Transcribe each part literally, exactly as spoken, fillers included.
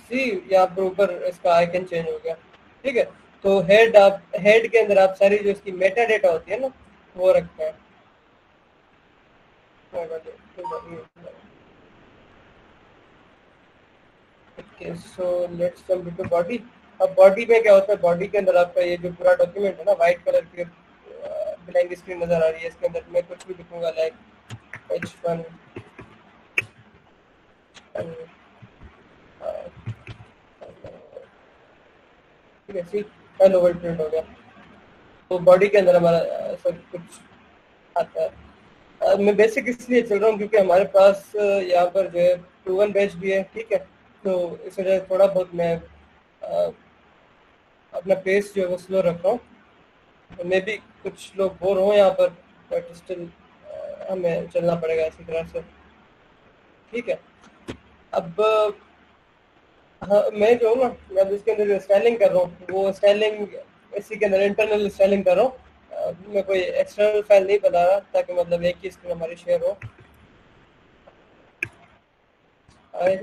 सी यहाँ पर ऊपर इसका आइकन चेंज हो गया, ठीक है। तो हेड आप हेड के अंदर आप सारी जो इसकी मेटा डेटा होती है ना वो रखते हैं। Okay, so let's come to body. अब बॉडी में क्या होता है, बॉडी के अंदर आपका ये जो पूरा डॉक्यूमेंट है ना, वाइट कलर की ब्लैंक स्क्रीन नजर आ रही है, इसके अंदर मैं कुछ भी लिखूंगा लाइक एच वन ठीक है, सी हेलो वर्ल्ड प्रिंट हो गया। तो बॉडी के अंदर हमारा अ, सब कुछ आता है। अ, मैं बेसिक इसलिए चल रहा हूँ क्योंकि हमारे पास अ, यहाँ पर जो है प्रूवन बैच भी है, ठीक है। तो इस वजह से थोड़ा बहुत मैं अ, अपना पेस जो है वो स्लो रख रहा हूँ। मे भी कुछ लोग बोर हो यहाँ पर, बट स्टिल हमें चलना पड़ेगा इसी तरह से, ठीक है। अब हाँ, मैं जो हूँ ना, मैं अब इसके अंदर जो स्टाइलिंग कर रहा हूँ वो स्टाइलिंग इसी के अंदर इंटरनल स्टाइलिंग कर रहा हूँ। अ, मैं कोई एक्सटर्नल फाइल नहीं बना रहा, ताकि मतलब एक ही स्क्रीन हमारी शेयर हो। और,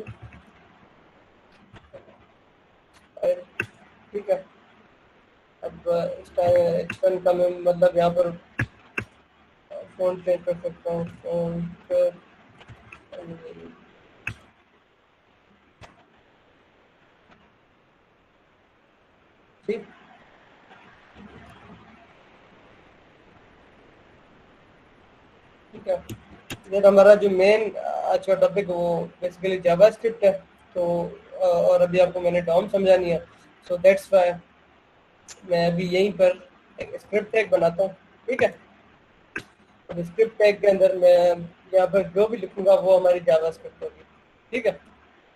और, ठीक है। अब एक्सटर्न का मैं मतलब यहाँ पर फोन चेंज कर सकता हूँ, फोन ठीक, ठीक है। फिर हमारा जो मेन आज का टॉपिक वो बेसिकली जावास्क्रिप्ट है। तो अ, और अभी आपको मैंने डॉम समझानी है, सो दैट्स व्हाई मैं अभी यहीं पर एक स्क्रिप्ट टैग बनाता हूँ, ठीक है। और स्क्रिप्ट टैग के अंदर मैं यहाँ पर जो भी लिखूंगा वो हमारी जावास्क्रिप्ट होगी, ठीक है।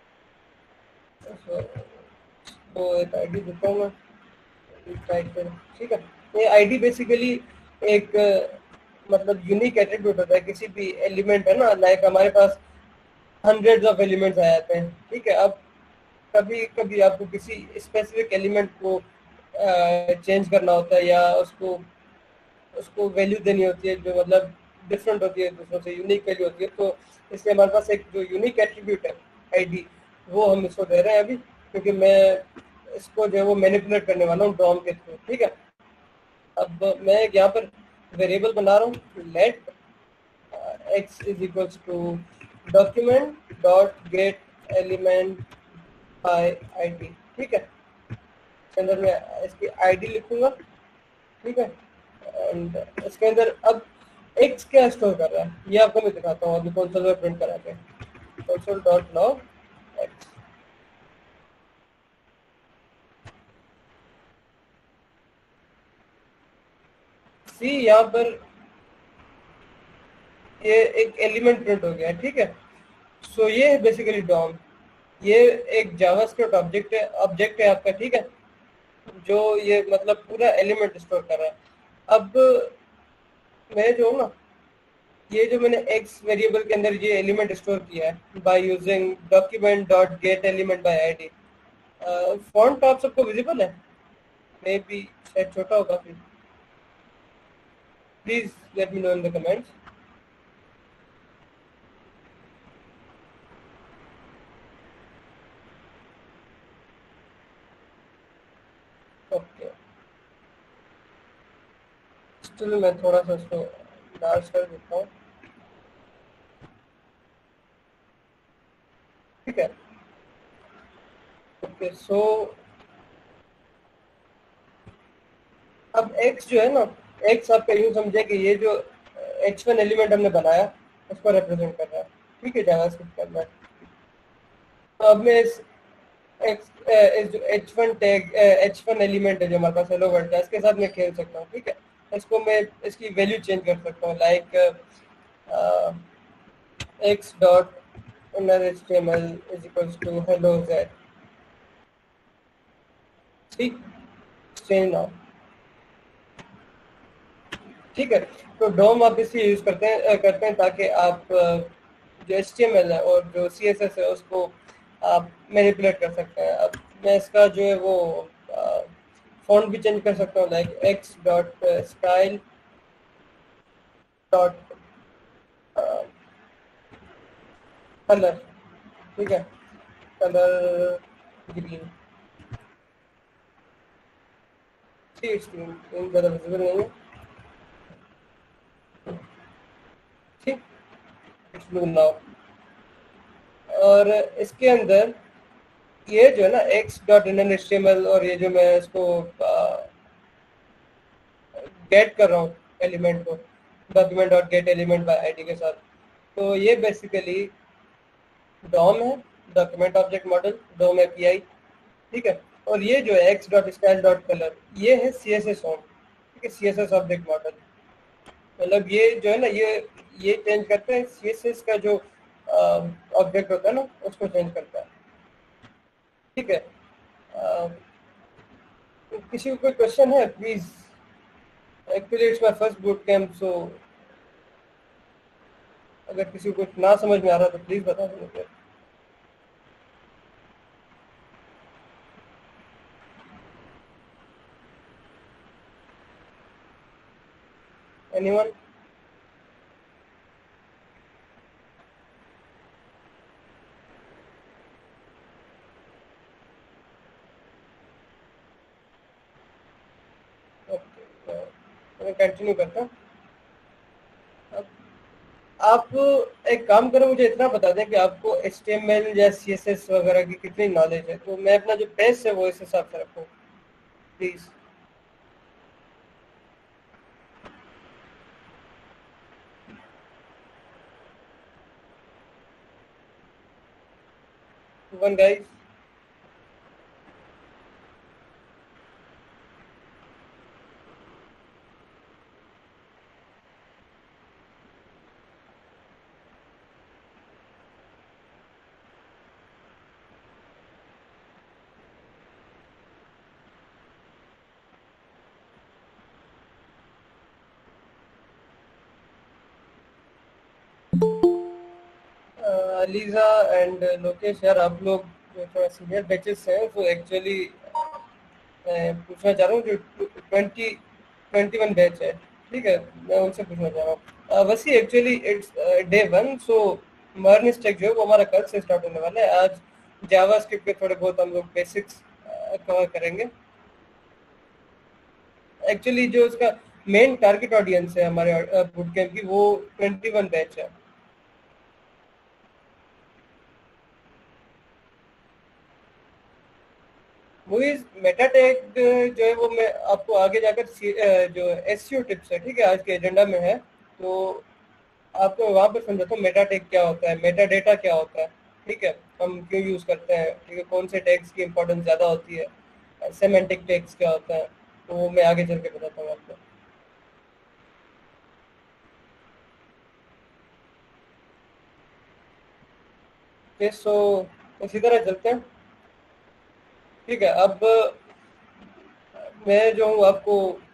So, तो एक आईडी देता हूँ मैं, टाइप करें, ठीक है। ये आईडी बेसिकली एक अ, मतलब यूनिक एट्रीब्यूट होता है किसी भी एलिमेंट है ना, लाइक हमारे पास हंड्रेड्स ऑफ एलिमेंट्स आ जाते हैं, ठीक है। अब कभी कभी आपको किसी स्पेसिफिक एलिमेंट को चेंज करना होता है, या उसको उसको वैल्यू देनी होती है जो मतलब डिफरेंट होती है दूसरों से, यूनिक वैल्यू होती है। तो इसलिए हमारे पास एक जो यूनिक एट्रीब्यूट है आईडी, वो हम इसको दे रहे हैं अभी, क्योंकि मैं इसको जो है वो मैनिपुलेट करने वाला हूँ डॉम के थ्रू, ठीक है। अब मैं एक यहाँ पर वेरिएबल बना रहा हूँ, let x is equals to document dot get element by ID, ठीक है। इसके अंदर मैं इसकी आईडी लिखूंगा, ठीक है। एंड इसके अंदर अब एक्स क्या स्टोर कर रहा है ये आपको मैं दिखाता हूँ अभी कंसोल में प्रिंट करा के। Console dot log x, see यहाँ पर ये एक एलिमेंट प्रिंट हो गया, ठीक है। सो so, ये है बेसिकली डॉम। ये एक जावास्क्रिप्ट ऑब्जेक्ट है ऑब्जेक्ट है आपका, ठीक है, जो ये मतलब पूरा एलिमेंट स्टोर कर रहा है। अब मैं जो हूँ ना, ये जो मैंने एक्स वेरिएबल के अंदर ये एलिमेंट स्टोर किया है by using document dot get element by ID. Font आप सबको विजिबल है? मे बी शायद छोटा होगा, फिर please let me know in the comments. Okay, still मैं थोड़ा सा इसको लार्ज कर देता हूँ, ठीक है। ओके, सो अब एक्स जो है ना, एक्स आपका यूं समझे कि ये जो एच वन एलिमेंट हमने बनाया उसको रिप्रेजेंट कर रहा है, ठीक है, जावास्क्रिप्ट के अंदर। तो अब मैं इस एक्स इस जो H one tag H one element है जो हमारे पास हेलो वर्ल्ड का, इसके साथ मैं खेल सकता हूँ, ठीक है। इसको मैं इसकी वैल्यू चेंज कर सकता हूँ, like x dot inner html is equals to hello z, ठीक, चेंज नाउ, ठीक है। तो डोम आप इसलिए यूज करते हैं अ, करते हैं ताकि आप अ, जो एच टी एम एल है और जो सी एस एस है उसको आप मैनिपुलेट कर सकते हैं। अब मैं इसका जो है वो फॉन्ट भी चेंज कर सकता हूँ, like x dot style dot colour, ठीक है, कलर ग्रीन, स्क्रीन स्क्रीन ज़्यादा विजिबल नहीं है, ठीक, इट्स ब्लू नाउ। और इसके अंदर ये जो है ना x dot inner H T M L, और ये जो मैं इसको गेट कर रहा हूँ एलिमेंट को, document dot get element by ID के साथ, तो ये बेसिकली डॉम है, document object model, DOM API, ठीक है। और ये जो है x dot style dot colour, ये है सी एस एस ऑन, ठीक है, C S S object model. मतलब ये जो है ना, ये ये चेंज करते हैं सी एस एस का जो ऑब्जेक्ट होता है ना, उसको चेंज करता है, ठीक है। अ, किसी को कोई क्वेश्चन है please? Actually it's my first boot camp, so अगर किसी को कुछ ना समझ में आ रहा तो प्लीज बता दो मुझे। एनीवन? ओके, मैं कंटिन्यू करता हूँ। अब आप एक काम करो, मुझे इतना बता दें कि आपको एच टी एम एल या सी एस एस वगैरह की कितनी नॉलेज है, तो मैं अपना जो पेज है वो इस हिसाब से रखूँ please. One guys, Aliza and Lokesh, यार आप लोग जो थोड़ा सीनियर बैचेस हैं, तो एक्चुअली मैं पूछना चाह रहा हूँ, जो ट्वेंटी ट्वेंटी वन बैच है, ठीक है, मैं उनसे पूछना चाह रहा हूँ। अ, वैसे actually it's day one, so MERN stack जो है वो हमारा कल से स्टार्ट होने वाला है। आज जावा स्क्रिप्ट के थोड़े बहुत हम लोग बेसिक्स कवर करेंगे। एक्चुअली जो उसका मेन टारगेट ऑडियंस है हमारे बूट कैंप की, वो ट्वेंटी वन बैच है। मूवीज मेटा टैग जो है वो मैं आपको आगे जाकर सी- अ, जो एसईओ टिप्स है, ठीक है, आज के एजेंडा में है, तो आपको वहाँ पर समझाता हूँ मेटा टैग क्या होता है, मेटा डेटा क्या होता है, ठीक है, हम क्यों यूज करते हैं, ठीक है, कौन से टैग्स की इंपॉर्टेंस ज्यादा होती है, सेमेंटिक टैग्स क्या होता है, तो वो मैं आगे चल के बताता हूँ आपको। ओके, सो इसी तरह चलते हैं, ठीक है। अब मैं जो हूँ आपको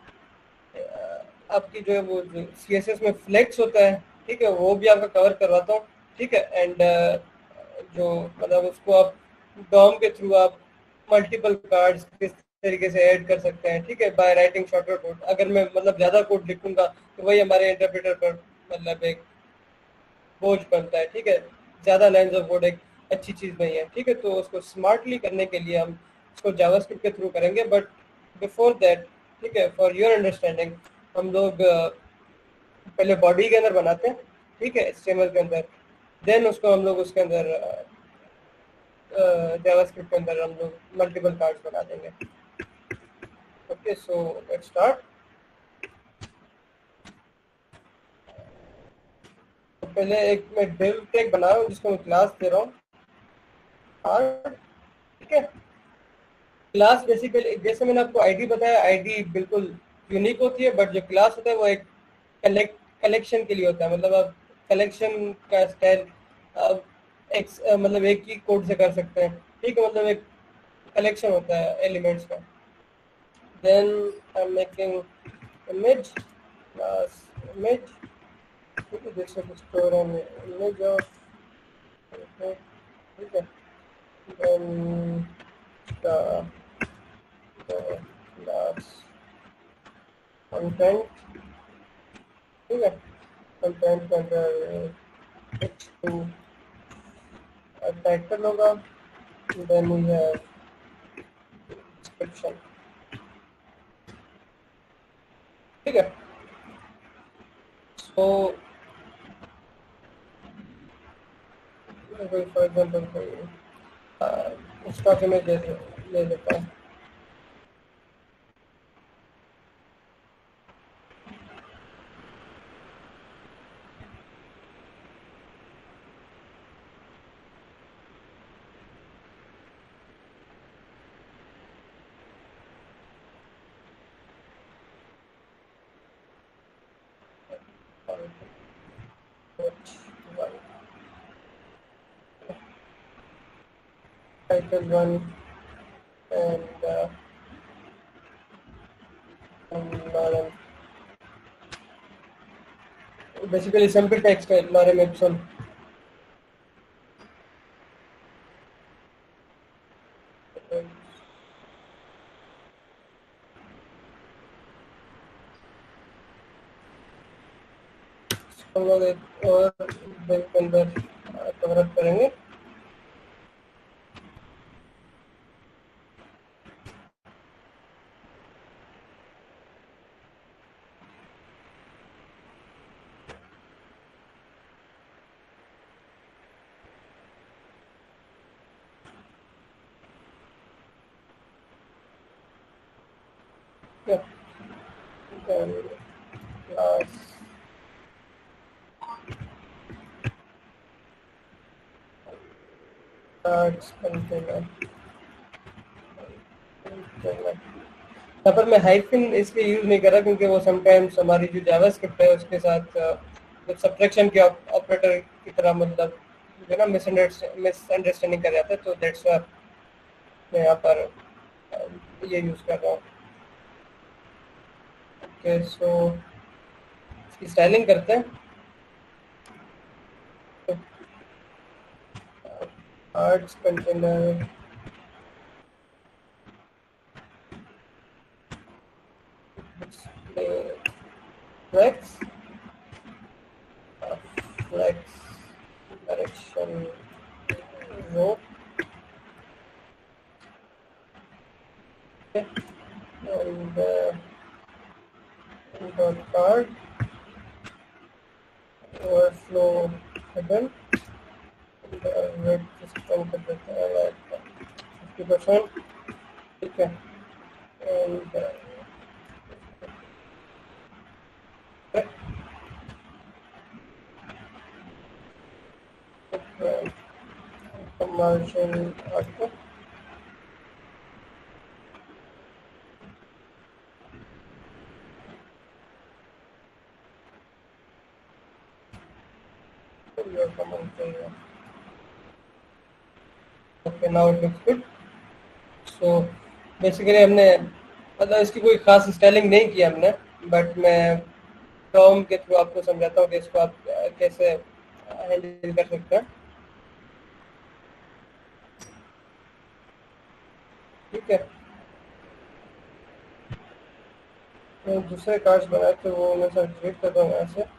आपकी जो है वो जो सी एस एस में फ्लेक्स होता है, ठीक है, वो भी आपका कवर करवाता हूँ, ठीक है। एंड जो मतलब उसको आप डॉम के थ्रू आप मल्टीपल कार्ड्स किस तरीके से ऐड कर सकते हैं, ठीक है, बाय राइटिंग शॉर्टर कोड। अगर मैं मतलब ज़्यादा कोड लिखूंगा तो वही हमारे इंटरप्रेटर पर मतलब एक बोझ बनता है, ठीक है, ज़्यादा लाइन्स ऑफ कोड एक अच्छी चीज़ नहीं है, ठीक है। तो उसको स्मार्टली करने के लिए हम इसको जावास्क्रिप्ट के थ्रू करेंगे, बट बिफोर दैट, ठीक है, फॉर योर अंडरस्टैंडिंग, हम लोग अ, पहले बॉडी के अंदर बनाते हैं, ठीक है, एच टी एम एल के अंदर, देन उसको हम लोग उसके अंदर जावास्क्रिप्ट के अंदर हम लोग मल्टीपल कार्ड्स बना देंगे। Okay, so let's start. तो पहले एक मैं डिव टैग बना रहा हूँ जिसको मैं क्लास दे रहा हूँ, हाँ, ठीक है। क्लास बेसिकली जैसे मैंने आपको आईडी बताया, आईडी बिल्कुल यूनिक होती है, बट जो क्लास होता है वो एक कलेक्ट कलेक्शन के लिए होता है, मतलब आप कलेक्शन का स्टाइल आप एक मतलब एक ही कोड से कर सकते हैं, ठीक है, मतलब एक कलेक्शन होता है एलिमेंट्स का। Then I am making image class image, ठीक है, जैसे स्टोर एन इमेज ऑफ, ठीक है, देन द क्लास कंटेंट, ठीक है, कंटेंट के अंदर एच टू टाइटल होगा, देन वी हैव डिस्क्रिप्शन, ठीक है। So for example stock image ले लेता हूँ। Title one and uh, lorem, basically simple text है lorem ipsum, हम लोग एक और दिन के अंदर कवर अप करेंगे। Yeah. Then class cards container, यहाँ पर मैं हाइफन इसलिए यूज नहीं कर रहा क्योंकि वो समटाइम्स हमारी जो जावास्क्रिप्ट है उसके साथ जब सब्ट्रैक्शन के ऑपरेटर की तरह मतलब जो ना मिसअंडरस्टैंडिंग कर जाता है, तो दैट्स व्हाई मैं यहाँ पर ये यूज कर रहा हूँ। ओके, सो इसकी स्टाइलिंग करते हैं। Cards container flex uh, flex direction row, okay, and uh, dot card overflow hidden, and uh, red system कर देते हैं like fifty percent, ठीक है, and uh, conversion output, your command area. Okay, now it looks good. So basically हमने मतलब इसकी कोई खास स्टाइलिंग नहीं किया हमने, बट मैं टर्म के थ्रू आपको समझाता हूँ कि इसको आप कैसे हैंडल कर सकते हैं, ठीक है। तो दूसरे कार्ड्स बनाए थे वो मैं सर डिलीट कर दूँगा यहाँ से।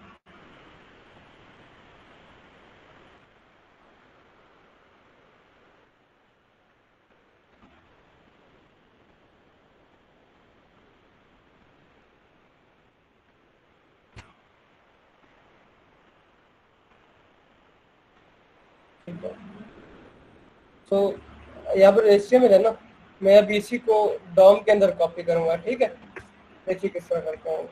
तो यहाँ पर एचटीएमएल है ना, मैं अब इसी को डॉम के अंदर कॉपी करूँगा, ठीक है। देखिए किस तरह करता हूँ।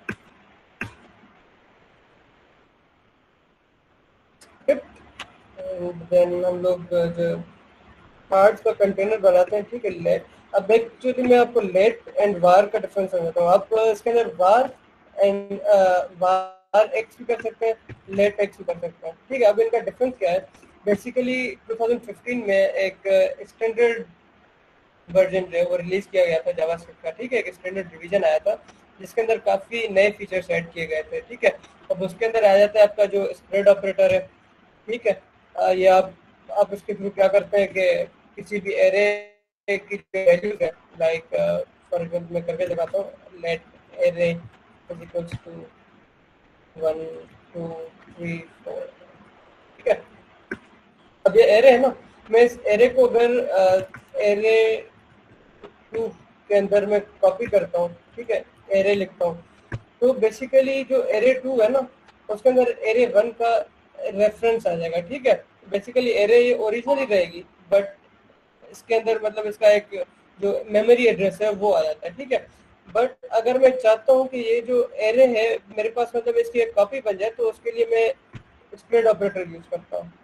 देन हम लोग जो कार्ड्स का कंटेनर बनाते हैं, ठीक है, लेट। अब एक्चुअली मैं आपको लेट एंड वार का डिफरेंस समझाता हूँ। आप इसके अंदर वार एंड वार एक्स भी कर सकते हैं, लेट एक्स भी कर सकते हैं, ठीक है। अब इनका डिफरेंस क्या है? बेसिकली ट्वेंटी फिफ्टीन में एक स्टैंडर्ड वर्जन जो है वो रिलीज किया गया था जावास्क्रिप्ट का, ठीक है। एक स्टैंडर्ड डिवीजन आया था जिसके अंदर काफी नए फीचर्स ऐड किए गए थे, ठीक है। अब उसके अंदर आ जाता है आपका जो स्प्रेड ऑपरेटर है, ठीक है। ये आप आप इसके थ्रू क्या करते हैं कि किसी भी एरे की जो वैल्यूज है, लाइक फॉर एग्जांपल मैं करके दिखाता हूँ, let array is equals to one two three four, ठीक है। अब ये एरे है ना, मैं इस एरे को अगर एरे टू के अंदर मैं कॉपी करता हूँ, ठीक है, एरे लिखता हूँ, तो बेसिकली जो एरे टू है ना उसके अंदर एरे वन का रेफरेंस आ जाएगा, ठीक है। बेसिकली एरे ये ओरिजिनली रहेगी, बट इसके अंदर मतलब इसका एक जो मेमोरी एड्रेस है वो आ जाता है, ठीक है। बट अगर मैं चाहता हूँ कि ये जो एरे है मेरे पास मतलब इसकी एक कॉपी बन जाए, तो उसके लिए मैं स्प्लिट ऑपरेटर यूज करता हूँ।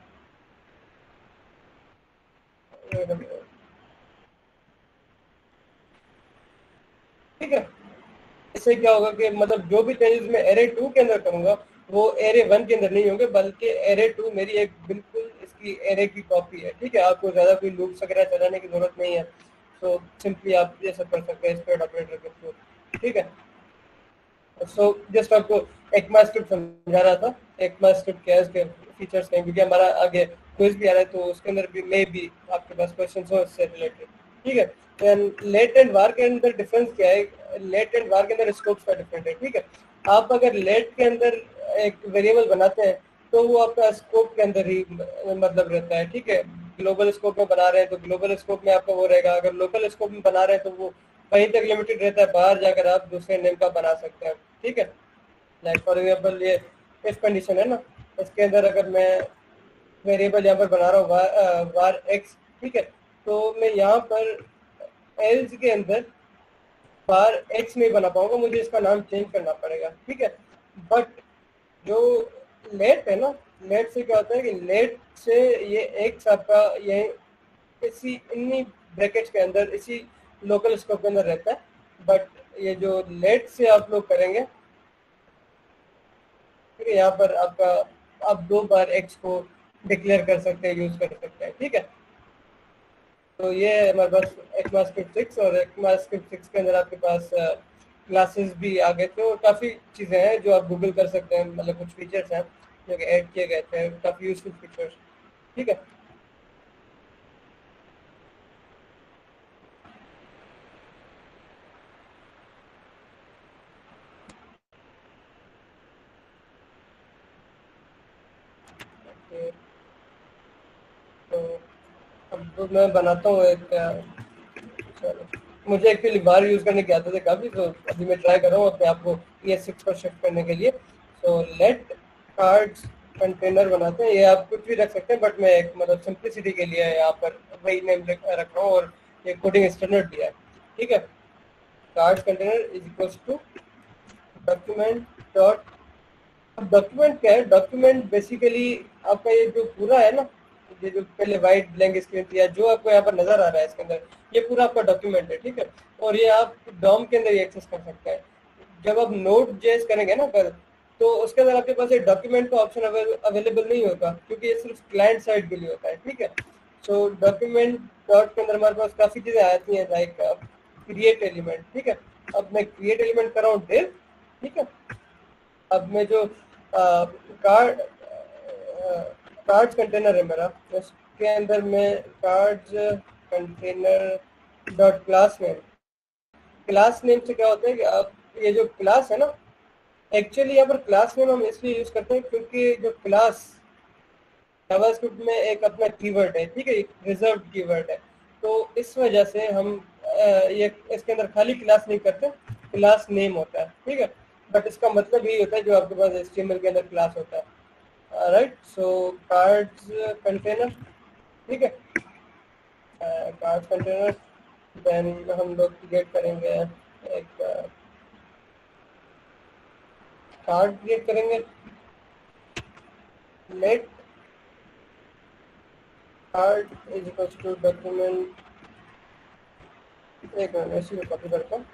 ठीक है, इससे क्या होगा कि मतलब जो भी चेंजेस मैं एरे टू के अंदर करूंगा वो एरे वन के अंदर नहीं होंगे, बल्कि एरे टू मेरी एक बिल्कुल इसकी एरे की कॉपी है, ठीक है। आपको ज्यादा कोई लूप्स वगैरह चलाने की जरूरत नहीं है, सो सिंपली आप ये सब कर सकते हैं स्प्लिट ऑपरेटर के थ्रू, ठीक है। सो जस्ट आपको एकमा स्क्रिप्ट समझा रहा था। एकमा स्क्रिप्ट क्या है, उसके फीचर्स क्या हैं, क्योंकि हमारा आगे क्विज भी आ रहा है, तो उसके अंदर भी मे भी आपके पास क्वेश्चन हो इससे रिलेटेड, ठीक है। लेट एंड वार के अंदर डिफरेंस क्या है, लेट एंड वार के अंदर स्कोप्स का डिफरेंट है, ठीक है। आप अगर लेट के अंदर एक वेरिएबल बनाते हैं तो वो आपका स्कोप के अंदर ही मतलब रहता है, ठीक है। ग्लोबल स्कोप में बना रहे हैं तो ग्लोबल स्कोप में आपका वो रहेगा, अगर लोकल स्कोप में बना रहे हैं तो वो वहीं तक लिमिटेड रहता है, बाहर जाकर आप दूसरे नेम का बना सकते हैं, ठीक है। लाइक फॉर एग्जाम्पल ये इफ कंडीशन है ना, इसके अंदर अगर मैं वेरिएबल यहाँ पर बना रहा हूँ वार एक्स, ठीक है, तो मैं यहाँ पर एल्स के अंदर बार एक्स नहीं बना पाऊंगा, मुझे इसका नाम चेंज करना पड़ेगा, ठीक है। बट जो लेट है ना, लेट से क्या होता है कि लेट से ये एक्स आपका ये इसी इन्हीं ब्रैकेट्स के अंदर इसी लोकल स्कोप के अंदर रहता है, बट ये जो लेट से आप लोग करेंगे, ठीक है, यहाँ पर आपका आप दो बार एक्स को डिक्लेयर कर सकते हैं, यूज कर सकते हैं, ठीक है। तो ये है हमारे पास ECMAScript सिक्स, और ECMAScript सिक्स के अंदर आपके पास क्लासेस भी आ गए थे और काफ़ी चीज़ें हैं जो आप गूगल कर सकते हैं, मतलब कुछ फीचर्स हैं जो कि ऐड किए गए थे, काफ़ी यूजफुल फीचर्स, ठीक है। ओके, तो अब तो मैं बनाता हूँ एक अ, चलो, मुझे एक्चुअली बार यूज़ करने की आदत है काफ़ी, तो अभी मैं ट्राई कर रहा हूँ अपने आप को ई एस सिक्स पर शिफ्ट करने के लिए। सो लेट कार्ड्स कंटेनर बनाते हैं, ये आप कुछ भी रख सकते हैं, बट मैं एक मतलब सिंप्लिसिटी के लिए यहाँ पर वही नेम रख रहा हूँ, और ये कोडिंग स्टैंडर्ड दिया है, ठीक है। Cards container is equals to document dot, अब डॉक्यूमेंट क्या है, डॉक्यूमेंट बेसिकली आपका ये जो पूरा है ना, ये जो पहले वाइट ब्लैंक स्क्रीन थी या जो आपको यहाँ पर नजर आ रहा है इसके अंदर, ये पूरा आपका डॉक्यूमेंट है, ठीक है। और ये आप डॉम के अंदर ही एक्सेस कर सकते हैं। जब आप नोट जेएस करेंगे ना कल, तो उसके अंदर आपके पास ये डॉक्यूमेंट का ऑप्शन अवेलेबल नहीं होगा, क्योंकि ये सिर्फ क्लाइंट साइड के लिए होता है, ठीक है। सो डॉक्यूमेंट डॉट के अंदर हमारे पास काफी चीजें आती हैं, लाइक क्रिएट एलिमेंट, ठीक है। अब मैं क्रिएट एलिमेंट कर रहा हूँ डिव, ठीक है। अब मैं जो कार्ड कार्ड्स कंटेनर है मेरा, उसके अंदर मैं cards container dot class name, class name से क्या होता है कि आप ये जो क्लास है ना, एक्चुअली यहाँ पर क्लास नेम हम इसलिए यूज करते हैं क्योंकि जो क्लास जावास्क्रिप्ट में एक अपना कीवर्ड है, ठीक है, रिजर्व कीवर्ड है, तो इस वजह से हम अ, ये इसके अंदर खाली क्लास नहीं करते, क्लास नेम होता है, ठीक है। बट इसका मतलब यही होता है जो आपके पास एचटीएमएल के अंदर क्लास होता है, राइट। सो कार्ड्स कंटेनर, ठीक है, कार्ड्स कंटेनर, देन हम लोग क्रिएट करेंगे एक कार्ड क्रिएट करेंगे, let card is equal to document, एक मिनट इसी को कॉपी करता हूँ,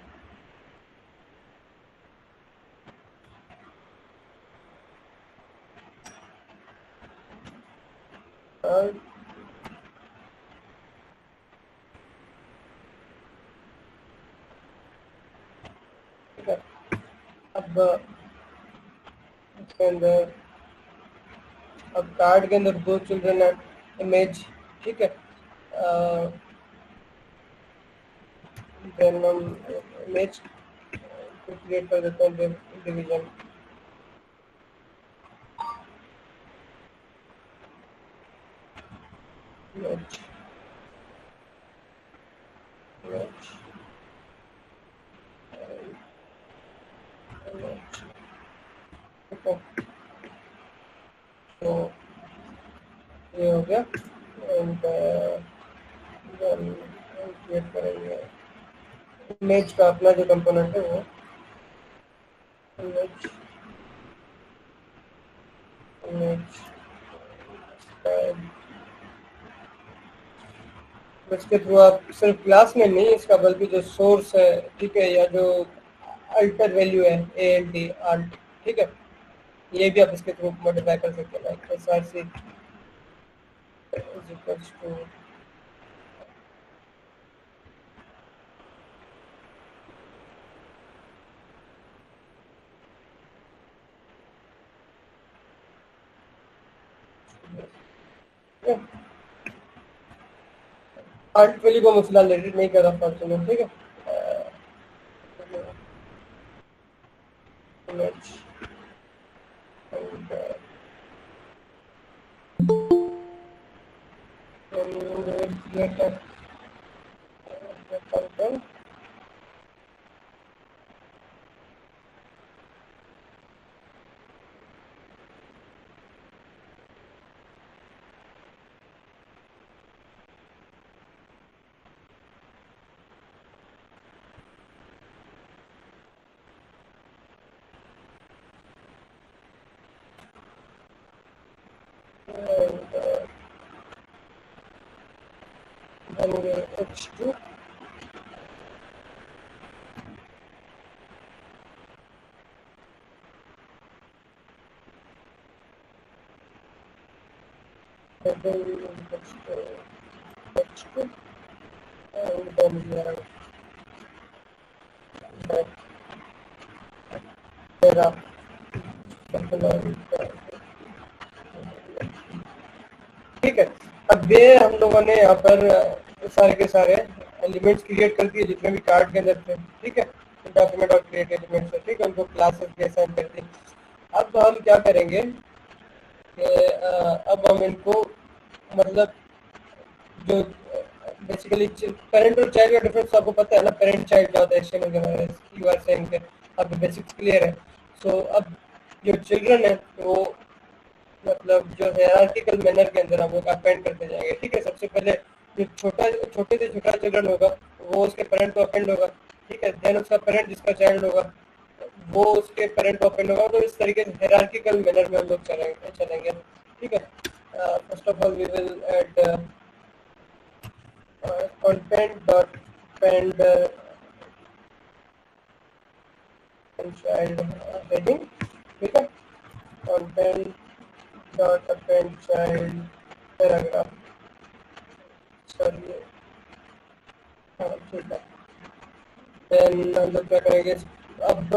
कार्ड, ठीक है। अब इसके अंदर अब कार्ड के अंदर दो चिल्ड्रन है, इमेज, ठीक है, देन हम इमेज को क्रिएट कर देते हैं, डिवीजन, इमेज, इमेज, ठीक है, तो ये हो गया एंड क्रिएट करेंगे इमेज का अपना जो कंपोनेंट है वो इमेज इमेज इसके थ्रू आप सिर्फ क्लास में नहीं इसका बल्कि जो सोर्स है, ठीक है, या जो अल्टर वैल्यू है ए एल टी आल्ट, ठीक है, ये भी आप इसके थ्रू मॉडिफाई कर सकते हैं like S R C is equals to alt value को मैं फिलहाल एडिट नहीं कर रहा फॉर्चूनेट, ठीक है, image and content and uh, then we H two and then we will H two H two and then we are back there are ठीक है। अब ये हम लोगों ने यहाँ पर सारे के सारे एलिमेंट्स क्रिएट कर दिए जितने भी कार्ड के अंदर थे, ठीक है, डॉक्यूमेंट और क्रिएट एलिमेंट्स है, ठीक है, उनको क्लासेस के असाइन कर दी। अब हम क्या करेंगे कि अब हम इनको मतलब जो बेसिकली पेरेंट और चाइल्ड का डिफरेंस आपको पता है ना, पेरेंट चाइल्ड क्या होता है एचटीएमएल के बारे में यू आर सेइंग के अब बेसिक्स क्लियर है। सो so, अब जो चिल्ड्रन है वो मतलब जो हायरार्किकल मैनर के अंदर हम लोग अपेंड करते जाएंगे, ठीक है। सबसे पहले जो छोटा छोटे से छोटा चिल्ड्रन होगा वो उसके पेरेंट को अपेंड होगा, ठीक है, देन उसका पेरेंट जिसका चाइल्ड होगा वो उसके पेरेंट को अपेंड होगा। तो इस तरीके से हायरार्किकल मैनर में हम लोग चलेंगे चलेंगे ठीक है। First of all we will add content dot append uh, child heading, ठीक है, content dot append child paragraph, sorry हाँ ठीक है। देन हम लोग क्या करेंगे, अब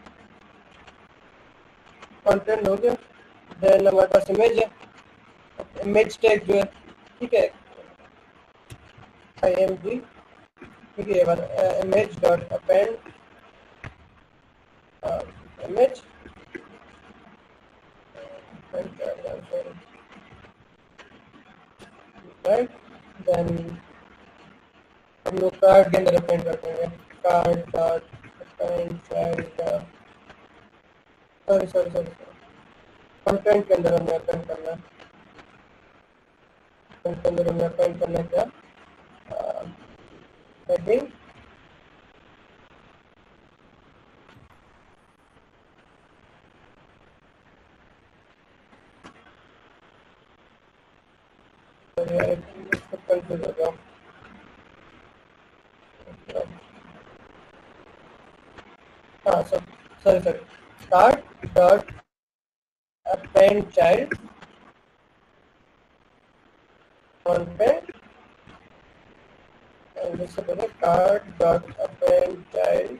कंटेंट हो गया, देन हमारे पास इमेज है, इमेज टैग जो है, ठीक है, img, ठीक है, ये वाला image dot append uh, image right, then हम लोग कार्ड के अंदर अपेंड करते हैं, card dot append child, sorry sorry sorry content के अंदर हमें अपेंड करना है, कंटेंट के अंदर हमें अपेंड करना है क्या, हेडिंग, कंफ्यूज हो गया, हाँ sir sorry sorry start dot append child content and इससे पहले card dot append child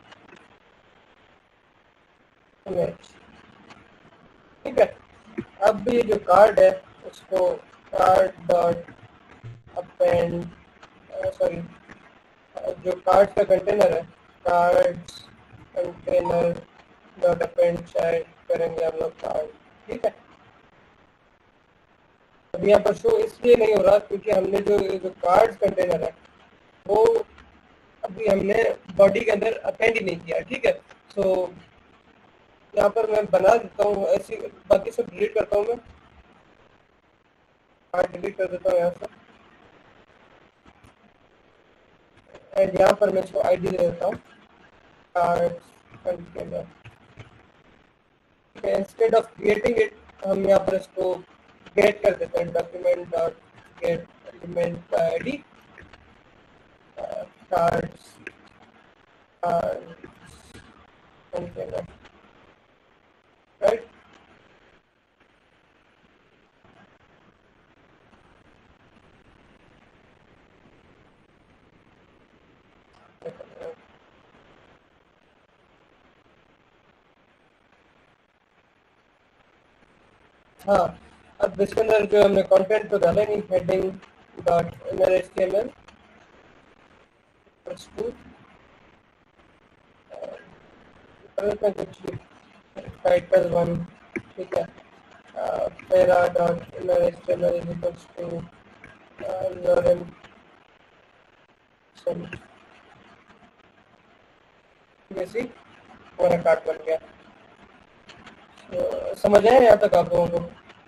image, ठीक है। अब ये जो कार्ड है उसको कार्ड डॉट अपेंड सॉरी जो कार्ड का कंटेनर है cards container dot append child करेंगे हम लोग कार्ड, ठीक है। अभी यहाँ पर शो इसलिए नहीं हो रहा क्योंकि हमने जो जो कार्ड्स कंटेनर है वो अभी हमने बॉडी के अंदर अपेंड ही नहीं किया, ठीक है। सो यहाँ पर मैं बना देता हूँ ऐसी, बाकी सब डिलीट करता हूँ मैं, हाँ डिलीट कर देता हूँ यहाँ से, एंड यहाँ पर मैं इसको आईडी दे देता हूँ cards container. Instead of creating it हम यहाँ पर इसको गेट कर देते हैं, document dot get element ID cards container, right. हाँ, अब इसके अंदर जो हमने कंटेंट तो डाला नहीं, heading dot inner HTML to title one, ठीक है, para dot inner HTML is equals to lorem जैसी हमारा कार्ड बन गया। तो समझ आए यहाँ तक आप लोगों को?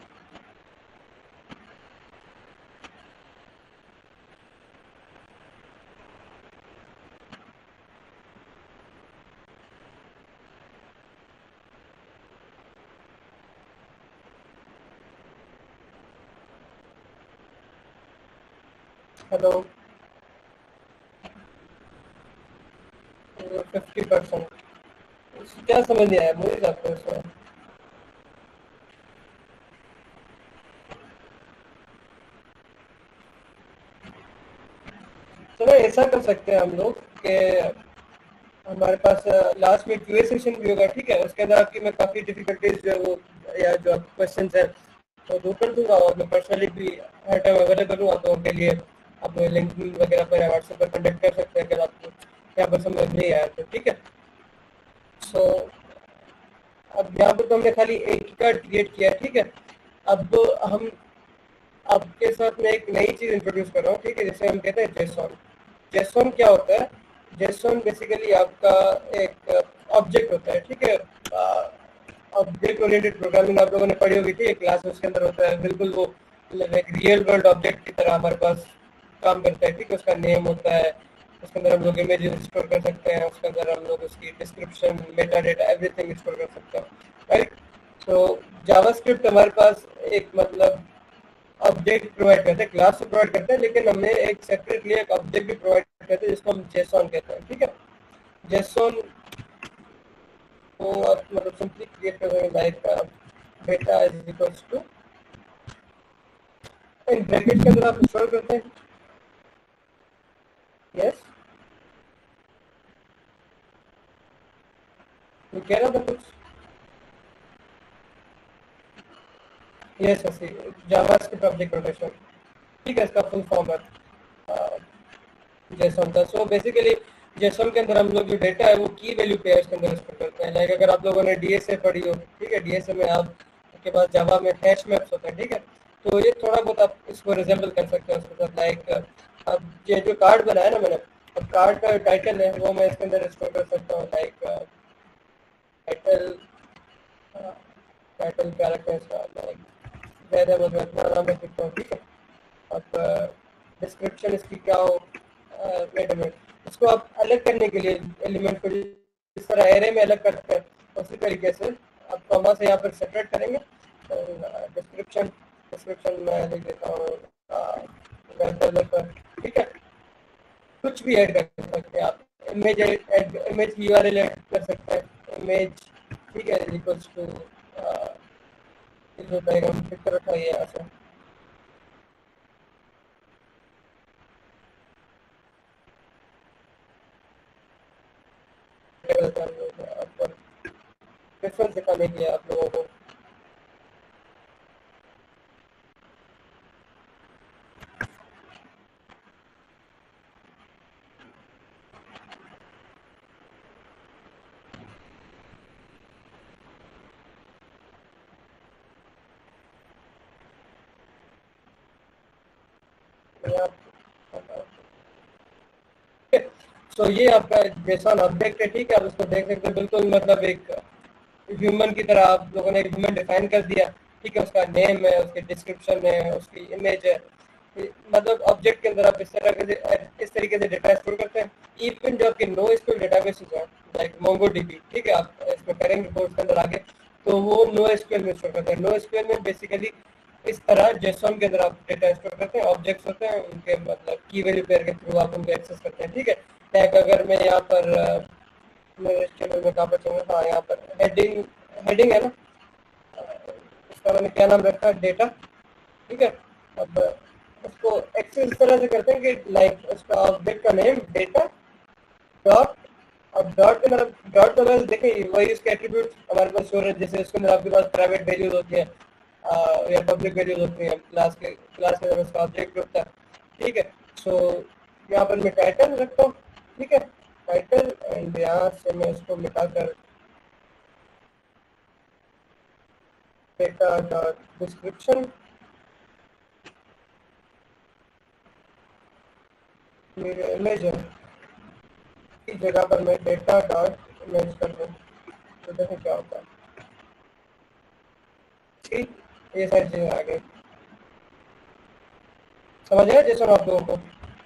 हेलो, फिफ्टी परसेंट क्या समझ नहीं आया मुझे आपको इसमें? चलो ऐसा कर सकते हैं हम लोग कि हमारे पास लास्ट में क्यूए सेशन भी होगा, ठीक है, उसके अंदर आपकी मैं काफ़ी डिफिकल्टीज जो है वो या जो क्वेश्चन है तो दूर कर दूंगा, और मैं पर्सनली भी हर टाइम अवेलेबल हूँ आप लोगों के लिए। आप लिंक वगैरह पर व्हाट्सएप पर कॉन्टेक्ट कर सकते हैं अगर आपको यहाँ पर समझ नहीं आया तो, ठीक है। सो so, अब यहाँ पर तो हमने खाली एक कार्ड क्रिएट किया, ठीक है। अब तो हम आपके साथ में एक नई चीज़ इंट्रोड्यूस कर रहा हूँ, ठीक है, जिसे हम कहते हैं जेसॉन। जेसॉन क्या होता है? जेसॉन बेसिकली आपका एक ऑब्जेक्ट होता है, ठीक है। ऑब्जेक्ट ओरिएंटेड प्रोग्रामिंग आप लोगों ने पढ़ी होगी, ठीक है, क्लास उसके अंदर होता है, बिल्कुल वो एक रियल वर्ल्ड ऑब्जेक्ट की तरह हमारे पास काम करता है, ठीक है। उसका नेम होता है, उसके अंदर हम लोग इमेजेस स्टोर कर सकते हैं, उसके अंदर हम लोग उसकी description, meta data, everything store कर सकते हैं, राइट। तो जावास्क्रिप्ट हमारे पास एक मतलब ऑब्जेक्ट प्रोवाइड करते हैं, क्लास से प्रोवाइड करते हैं, लेकिन हमें एक सेपरेटली एक ऑब्जेक्ट भी प्रोवाइड करते हैं जिसको हम जेसॉन कहते हैं, ठीक है। जेसॉन को आप मतलब सिंपली क्रिएट कर रहे हैं like data is equals to, इन ब्रैकेट के अंदर आप स्टोर करते हैं, यस तो कह रहा था कुछ, यस ऐसे जावास्क्रिप्ट ऑब्जेक्ट प्रोटेक्शन, ठीक है, इसका फुल फॉर्म है जेसॉन का। सो बेसिकली जेसॉन के अंदर हम लोग जो डेटा है वो की वैल्यू पेयर्स के अंदर स्टोर करते हैं। लाइक अगर आप लोगों ने डीएसए पढ़ी हो, ठीक है, डीएसए में आप के पास जावा में हैश मैप्स होता है, ठीक है, तो ये थोड़ा बहुत आप इसको रिजेंबल कर सकते हैं उसके साथ। लाइक अब ये जो कार्ड बनाया ना मैंने, अब कार्ड का टाइटल है वो मैं इसके अंदर स्टोर कर सकता हूँ, लाइक टाइटल टाइटल क्या रखते हैं इसका, लाइक वैसे मैं अपना नाम रख सकता हूँ, ठीक है। अब डिस्क्रिप्शन इसकी क्या हो, वेट मिनट, इसको आप अलग करने के लिए एलिमेंट को जिस तरह एरे में अलग करते हैं उसी तरीके से आप कॉमा से यहाँ पर सेपरेट करेंगे। डिस्क्रिप्शन डिस्क्रिप्शन में लिख देता हूँ वेब डेवलपर, ठीक है। कुछ भी ऐड कर सकते हैं आप, इमेज ऐड, इमेज की यूआरएल ऐड कर सकते हैं, इमेज, ठीक है, इक्वल्स टू जो डायग्राम पिक्चर उठाइए यहाँ से, डिफरेंस दिखाने के लिए आप लोगों को। तो ये आपका जेसॉन ऑब्जेक्ट है, ठीक है, आप उसको देख सकते हैं, बिल्कुल मतलब एक ह्यूमन की तरह आप लोगों ने एक ह्यूमन डिफाइन कर दिया, ठीक है, उसका नेम है, उसकी डिस्क्रिप्शन है, उसकी इमेज है, मतलब ऑब्जेक्ट के अंदर आप इस तरह के इस तरीके से डेटा स्टोर करते हैं। इवन जो आपके नो एसक्यूएल डेटाबेसेस हैं लाइक मोंगोडीबी, ठीक है, आप इसमें करेंगे कोर्स के अंदर आगे, तो वो नो एसक्यूएल में स्टोर करते हैं। नो एसक्यूएल में बेसिकली इस तरह जेसॉन के अंदर आप डेटा स्टोर करते हैं, ऑब्जेक्ट्स होते हैं, उनके मतलब की वैल्यू पेयर के थ्रू आप उनको एक्सेस करते हैं, ठीक है। टैग अगर मैं यहाँ पर मेरे चैनल में कहाँ पर चलूँ, हाँ यहाँ पर हेडिंग हेडिंग है ना, इसका मैंने क्या नाम रखा है, डेटा, ठीक है। अब उसको एक्सेस इस तरह से करते हैं कि लाइक उसका ऑब्जेक्ट का नेम डेटा डॉट, अब डॉट के मतलब डॉट तो बस देखें वही उसके एट्रीब्यूट हमारे पास शो है, जैसे उसके अंदर आपके पास प्राइवेट वैल्यूज होती हैं या पब्लिक वैल्यूज होती हैं, क्लास के क्लास के अंदर उसका ऑब्जेक्ट होता है, ठीक है। सो यहाँ पर मैं टाइटल रखता हूँ, ठीक है, टाइटल, एंड यहाँ से मैं इसको मिटाकर डेटा डॉट डिस्क्रिप्शन, मेरे इमेज है की जगह पर मैं डेटा डॉट इमेज कर दूँ, तो देखो क्या होता है, ठीक, ये सारी चीज़ें आ गई। समझ आया जैसे आप लोगों को?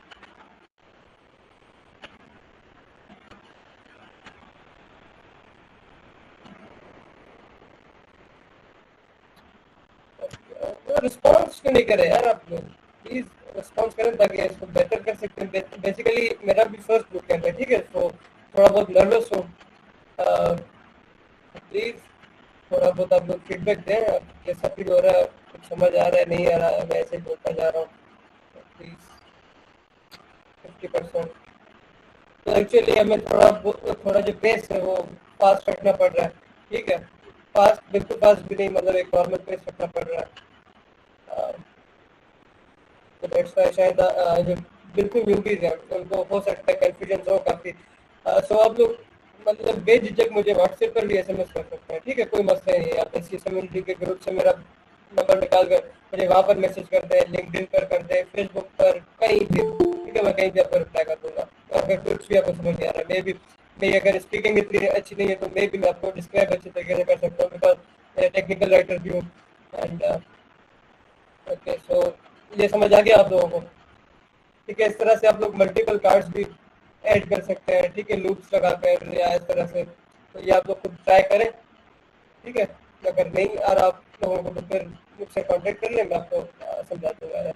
तो रिस्पॉन्स क्यों नहीं करे यार आप लोग, प्लीज रिस्पॉन्स करें ताकि इसको बेहतर कर सकते हैं। बेसिकली मेरा भी फर्स्ट बुक कैंप है, ठीक है, तो थोड़ा बहुत नर्वस हूँ, प्लीज थोड़ा बहुत आप लोग फीडबैक दें, कैसा फील हो रहा है, कुछ समझ आ रहा है नहीं आ रहा है, मैं ऐसे बोलता जा रहा हूँ, प्लीज फिफ्टी परसेंट। तो एक्चुअली हमें थोड़ा थोड़ा जो पेस है वो फास्ट रखना पड़ रहा है, ठीक है, फास्ट बिल्कुल फास्ट भी नहीं, मतलब एक नॉर्मल पेस रखना पड़ रहा है। तो दैट्स व्हाई शायद अ, जो बिल्कुल न्यूबीज हैं उनको हो सकता है कन्फ्यूजन हो काफ़ी। सो आप लोग मतलब बेझिझक मुझे व्हाट्सएप पर भी एसएमएस कर सकते हैं, ठीक है, कोई मसला नहीं है। आप इसी कम्युनिटी के ग्रुप से मेरा नंबर निकाल कर मुझे वहाँ पर मैसेज कर दें, लिंक्डइन पर कर दें, फेसबुक पर, कहीं भी, ठीक है, मैं कहीं भी आपको रिप्लाई कर दूंगा। अगर कुछ भी आपको समझ नहीं आ रहा है, मे भी मेरी अगर स्पीकिंग इतनी अच्छी नहीं है तो मे भी मैं आपको डिस्क्राइब अच्छे तरीके से कर सकता हूँ, बिकॉज टेक्निकल राइटर भी हूँ। एंड ओके, सो ये समझ आ गया आप लोगों को? ठीक है, इस तरह से आप लोग मल्टीपल कार्ड्स भी ऐड कर सकते हैं, ठीक है, लूप्स लगाकर या इस तरह से, तो ये आप लोग खुद ट्राई करें, ठीक है। अगर नहीं आ रहा आप लोगों को तो फिर मुझसे कांटेक्ट कर लें, मैं आपको अ, समझा दूंगा।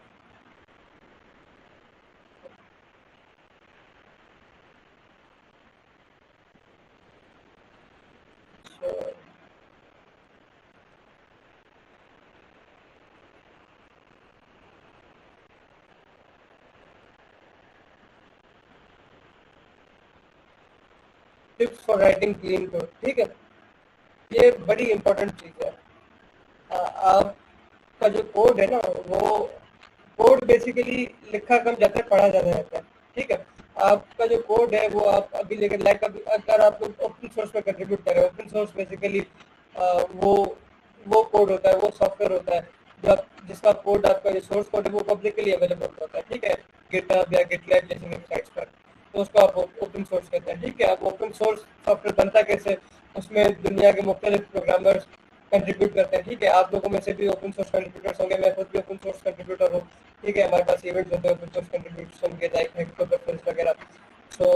Tips for writing clean code, ठीक है, ये बड़ी इंपॉर्टेंट चीज़ है। आ, आपका जो कोड है ना, वो कोड बेसिकली लिखा कम जाता है, पढ़ा ज़्यादा जाता है, ठीक है। आपका जो कोड है वो आप अभी लेकर लाइक अभी अगर आप लोग ओपन सोर्स में कंट्रीब्यूट करें, ओपन सोर्स बेसिकली वो वो कोड होता है, वो सॉफ्टवेयर होता है जब जिसका कोड आपका जो सोर्स कोड है वो पब्लिकली अवेलेबल होता है, ठीक है, गिटहब या गिटलैब जैसी वेबसाइट्स पर, तो उसको आप ओपन सोर्स कहते हैं, ठीक है। अब ओपन सोर्स सॉफ्टवेयर बनता कैसे, उसमें दुनिया के मुख्तलिफ प्रोग्रामर्स कंट्रीब्यूट करते हैं, ठीक है। आप लोगों में से भी ओपन सोर्स कंट्रीब्यूटर्स होंगे, मैं खुद भी ओपन सोर्स कंट्रीब्यूटर हूँ, ठीक है। हमारे पास इवेंट्स होते हैं ओपन सोर्स कंट्रीब्यूशन के, लाइक हैक्टोबरफेस्ट वगैरह। सो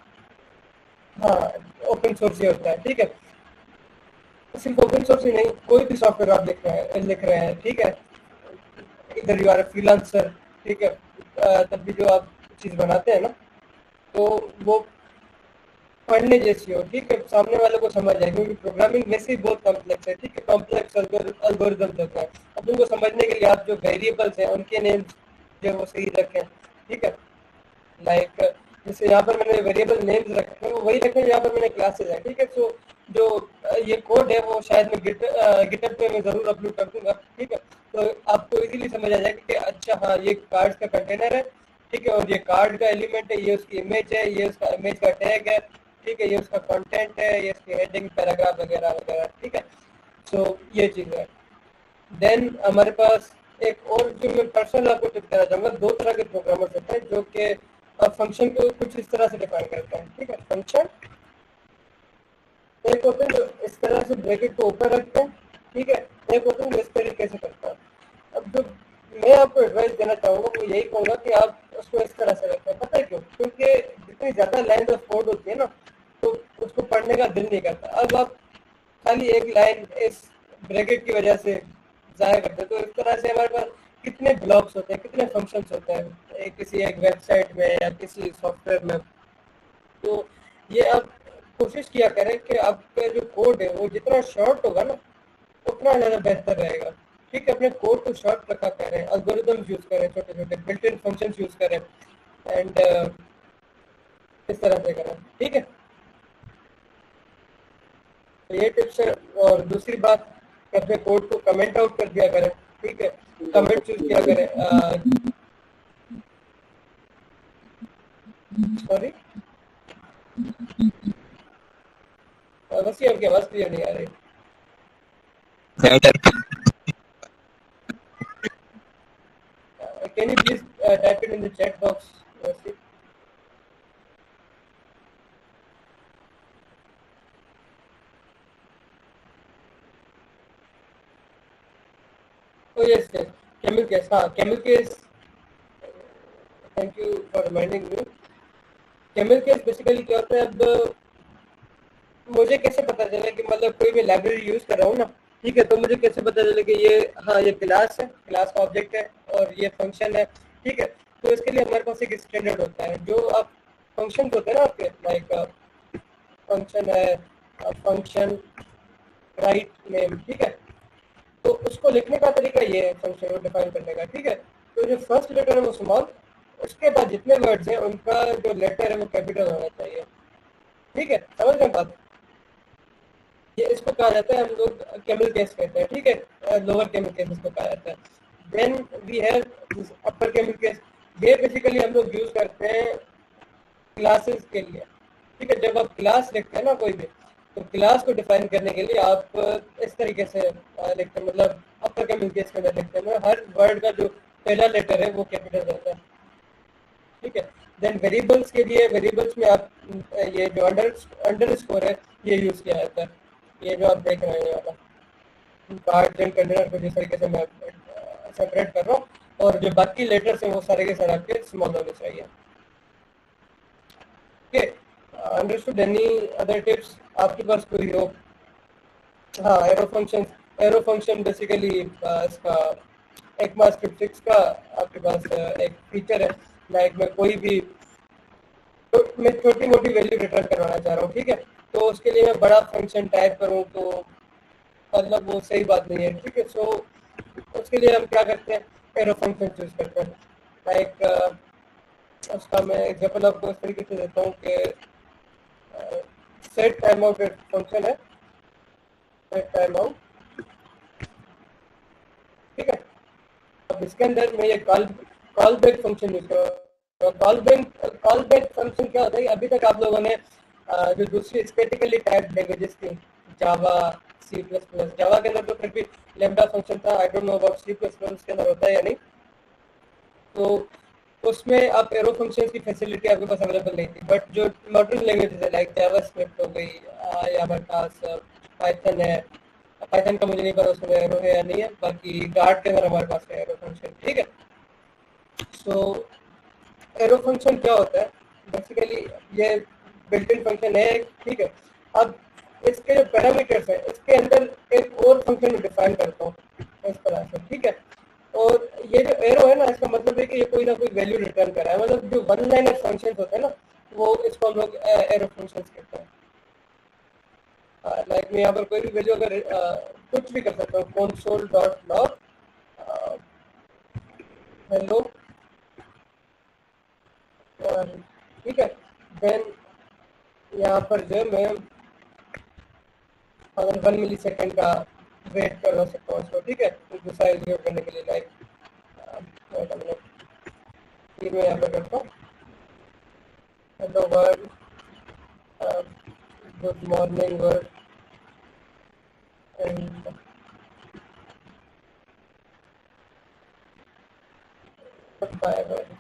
हाँ, ओपन सोर्स ही होता है, ठीक है। सिर्फ ओपन सोर्स ही नहीं, कोई भी सॉफ्टवेयर आप लिख रहे हैं लिख रहे हैं ठीक है, इधर यू आर ए फ्रीलांसर, ठीक है, अ, तब भी जो आप चीज़ बनाते हैं ना, तो वो पढ़ने जैसी हो, ठीक है, सामने वाले को समझ आए, क्योंकि प्रोग्रामिंग वैसे ही बहुत कॉम्प्लेक्स है, ठीक है, कॉम्प्लेक्स एल्गोरिदम्स होते हैं। अब उनको समझने के लिए आप जो वेरिएबल्स हैं उनके नेम्स जो है वो सही रखें, ठीक है। लाइक जैसे यहाँ पर मैंने वेरिएबल नेम्स रखे हैं वो वही रखे हैं यहाँ पर मैंने क्लासेस है, ठीक है। सो जो अ, ये कोड है वो शायद मैं गिट गिटहब पे मैं ज़रूर अपलोड कर दूंगा, ठीक है। तो आपको इजीली समझ आ जाएगा कि अच्छा हाँ ये कार्ड्स का कंटेनर है, ठीक है, और ये कार्ड का एलिमेंट है, ये उसकी इमेज है, ये उसका इमेज का टैग है, ठीक है, ये उसका कंटेंट है, ये उसकी हेडिंग पैराग्राफ वगैरह वगैरह, ठीक है। सो ये चीज़ है। देन हमारे पास एक और जो मैं पर्सनल आपको टिप देना चाहूँगा, दो तरह के प्रोग्रामर्स होते हैं जो कि फंक्शन को कुछ इस तरह से डिफाइन करते हैं, ठीक है। फंक्शन एक होते हैं जो इस तरह से ब्रैकेट को ऊपर रखते हैं, ठीक है, एक होते हैं जो इस तरीके से करता है। अब जो मैं आपको एडवाइस देना चाहूँगा वो यही कहूँगा कि आप उसको इस तरह से रखें। पता है क्यों? क्योंकि जितनी ज़्यादा लाइन ऑफ कोड होती है ना तो उसको पढ़ने का दिल नहीं करता। अब आप खाली एक लाइन इस ब्रैकेट की वजह से ज़ाया करते हैं, तो इस तरह से हमारे पास कितने ब्लॉक्स होते हैं, कितने फंक्शंस होते हैं एक किसी एक वेबसाइट में या किसी सॉफ्टवेयर में। तो ये आप कोशिश किया करें कि आपका जो कोड है वो जितना शॉर्ट होगा ना उतना ज़्यादा बेहतर रहेगा। ठीक है, अपने कोड को शॉर्ट रखा करें, एल्गोरिदम्स यूज़ करें, छोटे छोटे बिल्ट इन फंक्शंस यूज़ करें एंड uh, इस तरह से करें। ठीक है, तो ये टिप्स है। और दूसरी बात, अपने कोड को कमेंट आउट कर दिया करें। ठीक है, कमेंट यूज़ किया करें। सॉरी, बस ये आपकी आवाज़ क्लियर नहीं आ रही। Uh, can you please uh, type it in the chat box? Mercy? Oh yes, yes. Camel case, हाँ camel case. Thank you for reminding me. Camel case basically क्या होता है? अब मुझे कैसे पता चले कि मतलब कोई भी लाइब्रेरी यूज कर रहा हूँ ना, ठीक है, तो मुझे कैसे पता चले कि ये हाँ ये क्लास है, क्लास का ऑब्जेक्ट है और ये फंक्शन है। ठीक है, तो इसके लिए हमारे पास एक स्टैंडर्ड होता है। जो आप फंक्शन होते हैं ना आपके, लाइक फंक्शन है, फंक्शन राइट नेम, ठीक है, तो उसको लिखने का तरीका ये है फंक्शन को डिफाइन करने का। ठीक है, तो जो फर्स्ट लेटर है वो स्मॉल, उसके बाद जितने वर्ड्स हैं उनका जो लेटर है वो कैपिटल होना चाहिए। ठीक है, समझ गए बात? ये इसको कहा जाता है, हम लोग कैमल केस कहते हैं। ठीक है, लोअर कैमल केस इसको कहा जाता है। Then we have upper camel case. ये बेसिकली हम लोग यूज करते हैं क्लासेस के लिए। ठीक है, जब आप क्लास लिखते हैं ना कोई भी, तो क्लास को डिफाइन करने के लिए आप इस तरीके से लिखते हैं, मतलब अपर कैमल केस के अंदर लिखते हैं। हर वर्ड का जो पहला लेटर है वो कैपिटल रहता है। ठीक है, देन वेरिएबल्स के लिए, वेरिएबल्स में आप ये जो अंडर अंडर स्कोर है ये यूज किया जाता है। ये जो आप देख रहे हैं ये वाला पार्ट एंड कंटेनर को जिस तरीके से मैं सेपरेट कर रहा हूँ, और जो बाकी लेटर्स हैं वो सारे के सारे आपके स्मॉल होने चाहिए। Okay, understood? Any other tips आपके पास कोई हो? हाँ, arrow function. Arrow function basically इसका एक मास्क्रिप्ट सिक्स का आपके पास एक फीचर है, लाइक मैं कोई भी तो मैं छोटी मोटी वैल्यू रिटर्न करवाना चाह रहा हूँ। ठीक है, तो उसके लिए मैं बड़ा फंक्शन टाइप करूँ तो मतलब वो सही बात नहीं है। ठीक है, सो उसके लिए हम क्या करते हैं, एरो फंक्शन चूज करते हैं। लाइक उसका मैं एग्जाम्पल आपको इस तरीके से देता हूँ कि सेट टाइम आउट एक फंक्शन है, सेट टाइम आउट। ठीक है, अब इसके अंदर मैं ये call call back function use करूँगा। Call back call back function क्या होता है? अभी तक आप लोगों ने जो दूसरी स्टैटिकली टाइप्ड लैंग्वेजेस थी, जावा, सी प्लस प्लस, जावा के अंदर तो फिर भी लैम्डा फंक्शन था। I don't know about C plus plus के अंदर होता है या नहीं। तो उसमें आप एरो फंक्शन की फैसिलिटी आपके पास अवेलेबल नहीं थी। बट जो मॉडर्न लैंग्वेजेस है लाइक जावा स्क्रिप्ट हो गई या हमारे पास पाइथन है, पाइथन का मुझे नहीं पता उसमें एरो है या नहीं है, बाकी डार्ट के अंदर हमारे पास है एरो फंक्शन। ठीक है, सो एरो फंक्शन क्या होता है? बेसिकली ये बिल्ट इन फंक्शन है। ठीक है, अब इसके जो पैरामीटर्स है इसके अंदर एक और फंक्शन डिफाइन करता हूँ इस तरह से। ठीक है, और ये जो एरो है ना, इसका मतलब है कि ये कोई ना कोई वैल्यू रिटर्न कर रहा है। मतलब जो वन लाइनर फंक्शन होते हैं ना, वो इसको हम लोग एरो फंक्शन कहते हैं। लाइक मैं यहाँ पर कोई भी वैल्यू अगर कुछ भी कर सकता हूँ, console डॉट लॉग हेलो, ठीक है, देन यहाँ पर जो मैं अगर वन मिली सेकेंड का वेट करवा सकता हूँ इसको। ठीक है, तो साइज करने के लिए लाइक ये मैं यहाँ पर करता हूँ, hello world, good morning world, and bye world.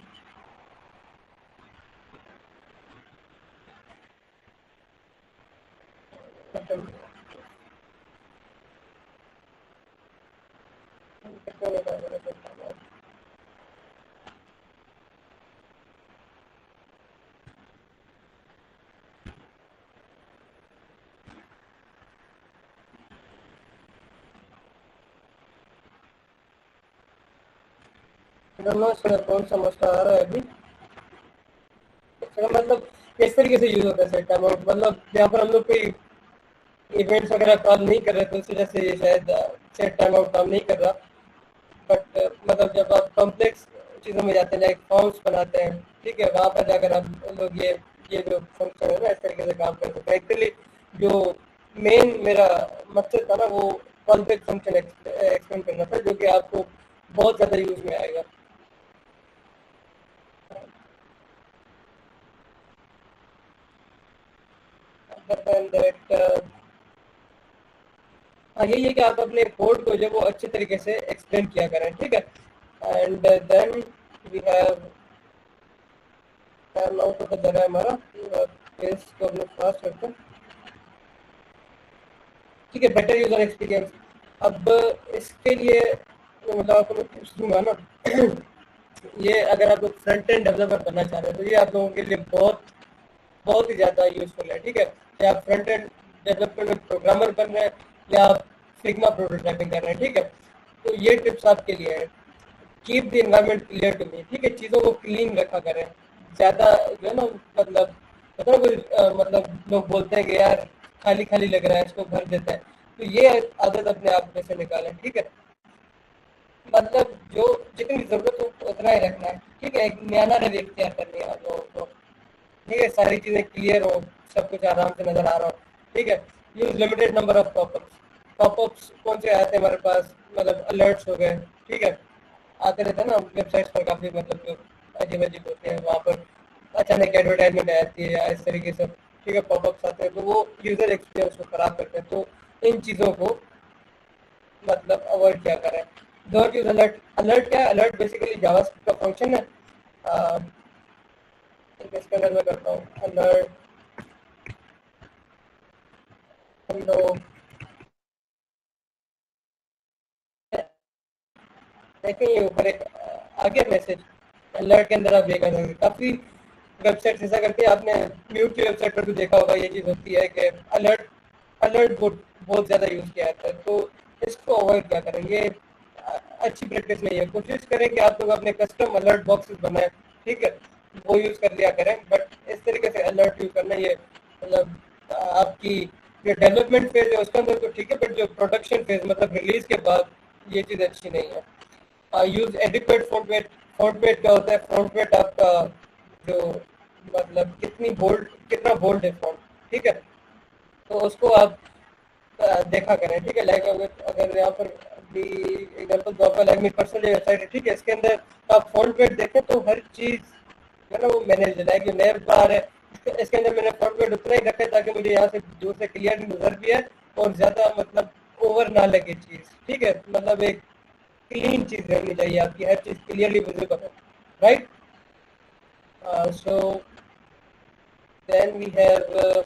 दोनों से कौन सा मसला आ रहा है अभी? अच्छा, मतलब किस तरीके से यूज होता है सेट टाइम आउट? मतलब यहाँ पर हम लोग कोई इवेंट्स वगैरह कॉल नहीं कर रहे तो इस वजह से ये शायद सेट टाइम आउट काम नहीं कर रहा। बट मतलब जब आप कॉम्प्लेक्स चीज़ों में जाते हैं, लाइक फॉर्म्स बनाते हैं, ठीक है, वहाँ पर जाकर आप लोग ये ये जो फंक्शन है ना इस तरीके से काम कर सकते हैं। एक्चुअली जो मेन मेरा मकसद था ना वो कॉम्प्लेक्स फंक्शन एक्सप्लेन करना था, जो कि आपको बहुत ज़्यादा यूज में आएगा। Other than that, uh, हाँ यही है कि आप अपने कोड को जो वो अच्छे तरीके से एक्सप्लेन किया करें, ठीक है। And then we have time out होता जा रहा है हमारा, पेज को अपने पास करते हैं, ठीक है। बेटर यूजर एक्सपीरियंस, अब इसके लिए मैं मतलब आपको मैं टिप्स दूंगा ना ये अगर आप लोग फ्रंट एंड डेवलपर बनना चाह रहे हैं तो ये आप लोगों के लिए बहुत बहुत ही ज़्यादा यूजफुल है, ठीक है। या आप फ्रंट एंड डेवलपमेंट में प्रोग्रामर बन रहे हैं या आप फिग्मा प्रोटोटाइपिंग कर रहे हैं, ठीक है, तो ये टिप्स आपके लिए है। Keep the environment clear to me, ठीक है, चीज़ों को क्लीन रखा करें। ज़्यादा जो है ना मतलब पता है कोई अ, मतलब लोग बोलते हैं कि यार खाली खाली लग रहा है इसको भर देते हैं, तो ये आदत अपने आप में से निकालें, ठीक है। मतलब जो जितनी ज़रूरत हो उतना ही रखना है, ठीक है। एक म्याना रवि इख्तियार करनी है आप लोगों को, ठीक है। सारी चीज़ें क्लियर हो, सब कुछ आराम से नज़र आ रहा हो, ठीक है। Use limited number of popups. Popups कौन से आते हैं हमारे पास, मतलब अलर्ट्स हो गए, ठीक है, आते रहते हैं ना वेबसाइट्स पर काफ़ी, मतलब जो अजीब अजीब होते हैं वहाँ पर अचानक एडवर्टाइजमेंट आती है या इस तरीके से, ठीक है, पॉपअप्स आते हैं तो वो यूज़र एक्सपीरियंस को ख़राब करते हैं। तो इन चीज़ों को मतलब अवॉइड क्या करें। Don't use alert. अलर्ट क्या है? अलर्ट बेसिकली जावास्क्रिप्ट का फंक्शन है। अ, इसके अंदर मैं करता हूँ अलर्ट हेलो, देखें ये ऊपर एक आ गया मैसेज, अलर्ट के अंदर आप ये कर सकते हैं। काफ़ी वेबसाइट ऐसा करती है, आपने म्यूट की वेबसाइट पर भी देखा होगा ये चीज़ होती है कि अलर्ट अलर्ट बहुत बहुत ज़्यादा यूज़ किया जाता है। तो इसको अवॉइड क्या करें, ये अ, अच्छी प्रैक्टिस नहीं है। कोशिश करें कि आप लोग अपने कस्टम अलर्ट बॉक्सेस बनाएं, ठीक है, वो यूज़ कर लिया करें। बट इस तरीके से अलर्ट यूज़ करना ये मतलब अ, आपकी जो डेवलपमेंट फेज है उसके अंदर तो ठीक है, बट जो प्रोडक्शन फेज मतलब रिलीज के बाद ये चीज़ अच्छी नहीं है। Use adequate front weight. Front weight क्या होता है? फ्रंट वेट आपका जो मतलब कितनी बोल्ड कितना बोल्ड है फ्रंट, ठीक है, तो उसको आप अ, देखा करें, ठीक है। लाइक अगर अगर यहाँ पर अभी एग्जाम्पल तो आपका लाइक मेरी पर्सनल वेबसाइट है, ठीक है, इसके अंदर आप फ्रंट वेट देखें तो हर चीज़ जो है ना वो मैनेज है। लाइक जो नैब बार है इसके इसके अंदर मैंने फ्रंट वेट उतना ही रखा है ताकि मुझे यहाँ से दूर से क्लियर नजर भी है और ज़्यादा मतलब ओवर ना लगे चीज़, ठीक है। मतलब एक क्लीन चीज रहनी चाहिए, आपकी हर चीज क्लियरली विजिबल है, right. So then we have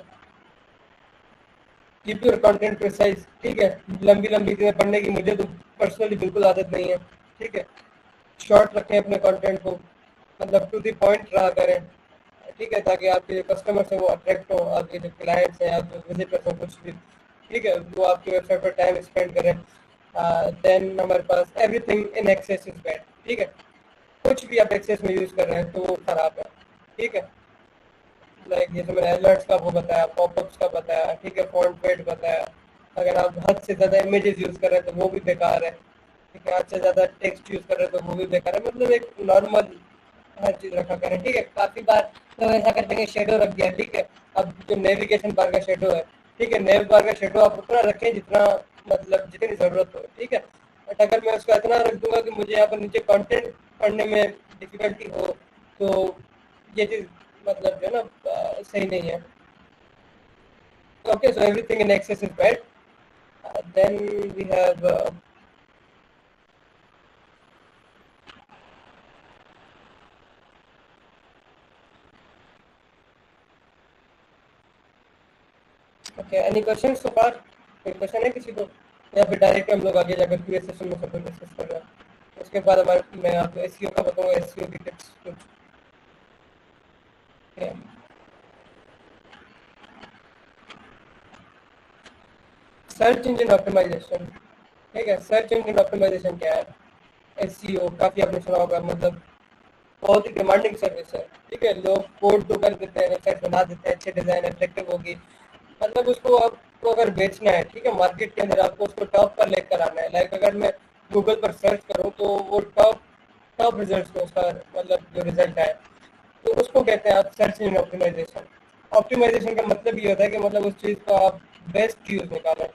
keep your content precise, ठीक है। लंबी लंबी चीजें पढ़ने की मुझे तो पर्सनली बिल्कुल आदत नहीं है, ठीक है। शॉर्ट रखें अपने कंटेंट को, मतलब टू द पॉइंट रहा करें, ठीक है, ताकि आपके जो कस्टमर्स हैं वो अट्रैक्ट हो, आपके जो क्लाइंट्स हैं, आप जो विजिटर्स हैं कुछ भी, ठीक है, वो आपकी वेबसाइट पर टाइम स्पेंड करें। देन uh, हमारे पास everything in excess is bad, ठीक है। कुछ भी आप एक्सेस में यूज कर रहे हैं तो वो खराब है, ठीक है। लाइक जैसे मैंने अलर्ट्स का वो बताया, पॉपअप्स का बताया, ठीक है, फॉन्ट वेट बताया। अगर आप हद से ज़्यादा इमेजेस यूज़ कर रहे हैं तो वो भी बेकार है, ठीक है। हद से ज़्यादा टेक्स्ट यूज़ कर रहे हैं तो वो भी बेकार है। मतलब एक नॉर्मल हर चीज़ रखा करें, ठीक है। काफ़ी बार लोग ऐसा करते हैं शेडो रख दिया, ठीक है। अब जो नेविगेशन बार का शेडो है, ठीक है, नेव बार का शेडो आप उतना रखें जितना मतलब जितनी ज़रूरत हो, ठीक है। बट अगर मैं उसका इतना रख दूंगा कि मुझे यहाँ पर नीचे कंटेंट पढ़ने में डिफिकल्टी हो तो ये चीज़ मतलब जो है ना अ, सही नहीं है। Okay, so everything in excess is bad. Then we have okay, any question so far? कोई क्वेश्चन है किसी को? या फिर डायरेक्ट हम लोग आगे जाकर पूरे सेशन में सब डिस्कस कर रहे हैं। उसके बाद हमारे मैं आपको एसईओ का बताऊंगा, एसईओ की टिप्स कुछ। सर्च इंजन ऑप्टिमाइजेशन, ठीक है। सर्च इंजन ऑप्टिमाइजेशन क्या है? एसईओ काफी आपने सुना होगा, मतलब बहुत ही डिमांडिंग सर्विस है, ठीक है। लोग कोड तो कर देते हैं, वेबसाइट बना देते हैं, अच्छे डिजाइन अट्रैक्टिव होगी, मतलब उसको आपको अगर बेचना है, ठीक है, मार्केट के अंदर आपको उसको टॉप पर लेकर आना है। लाइक अगर मैं गूगल पर सर्च करूँ तो वो टॉप टॉप रिजल्ट को उसका मतलब जो रिजल्ट है, तो उसको कहते हैं आप सर्च इंजन ऑप्टिमाइजेशन। ऑप्टिमाइजेशन का मतलब ये होता है कि मतलब उस चीज़ को आप बेस्ट यूज निकालें।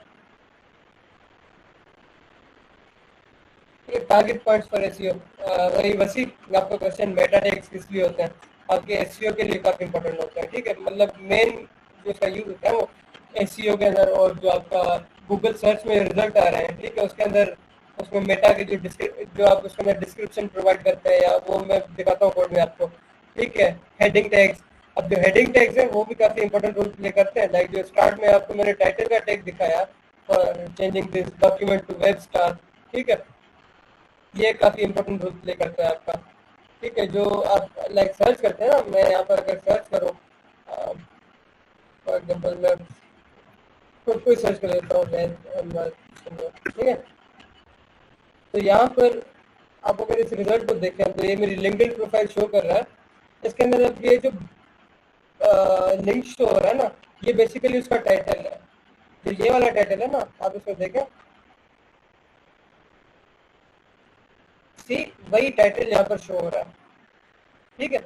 ये टारगेट पॉइंट्स फॉर एसईओ, वही वसी आपका क्वेश्चन मेटा टैग्स किस लिए होते हैं? आपके एसईओ के लिए काफी इंपॉर्टेंट होता है, ठीक है। मतलब मेन जो इसका यूज होता है वो एसईओ के अंदर, और जो आपका गूगल सर्च में रिजल्ट आ रहे हैं, ठीक है, उसके अंदर उसमें मेटा के जो जो आप उसके अंदर डिस्क्रिप्शन प्रोवाइड करते हैं, या वो मैं दिखाता हूँ कोड में आपको, ठीक है। हेडिंग टैग्स, अब जो हेडिंग टैग्स है वो भी काफी इंपॉर्टेंट रोल प्ले करते हैं। लाइक जो स्टार्ट में आपको मैंने टाइटल का टैग दिखाया for changing this document to web star, ठीक है, ये काफी इंपॉर्टेंट रोल प्ले करता है आपका, ठीक है। जो आप लाइक सर्च करते हैं ना, मैं यहाँ पर अगर सर्च करूँ फॉर एग्जाम्पल, मैं खुद को ही सर्च कर लेता हूँ मैं, ठीक है। तो यहाँ पर आप अगर इस रिजल्ट को देखें तो ये मेरी लिंक्डइन प्रोफाइल शो कर रहा है। इसके अंदर अब ये जो लिंक शो हो रहा है ना, ये बेसिकली उसका टाइटल है। जो ये वाला टाइटल है ना, आप इसको देखें, सी वही टाइटल यहाँ पर शो हो रहा है, ठीक है।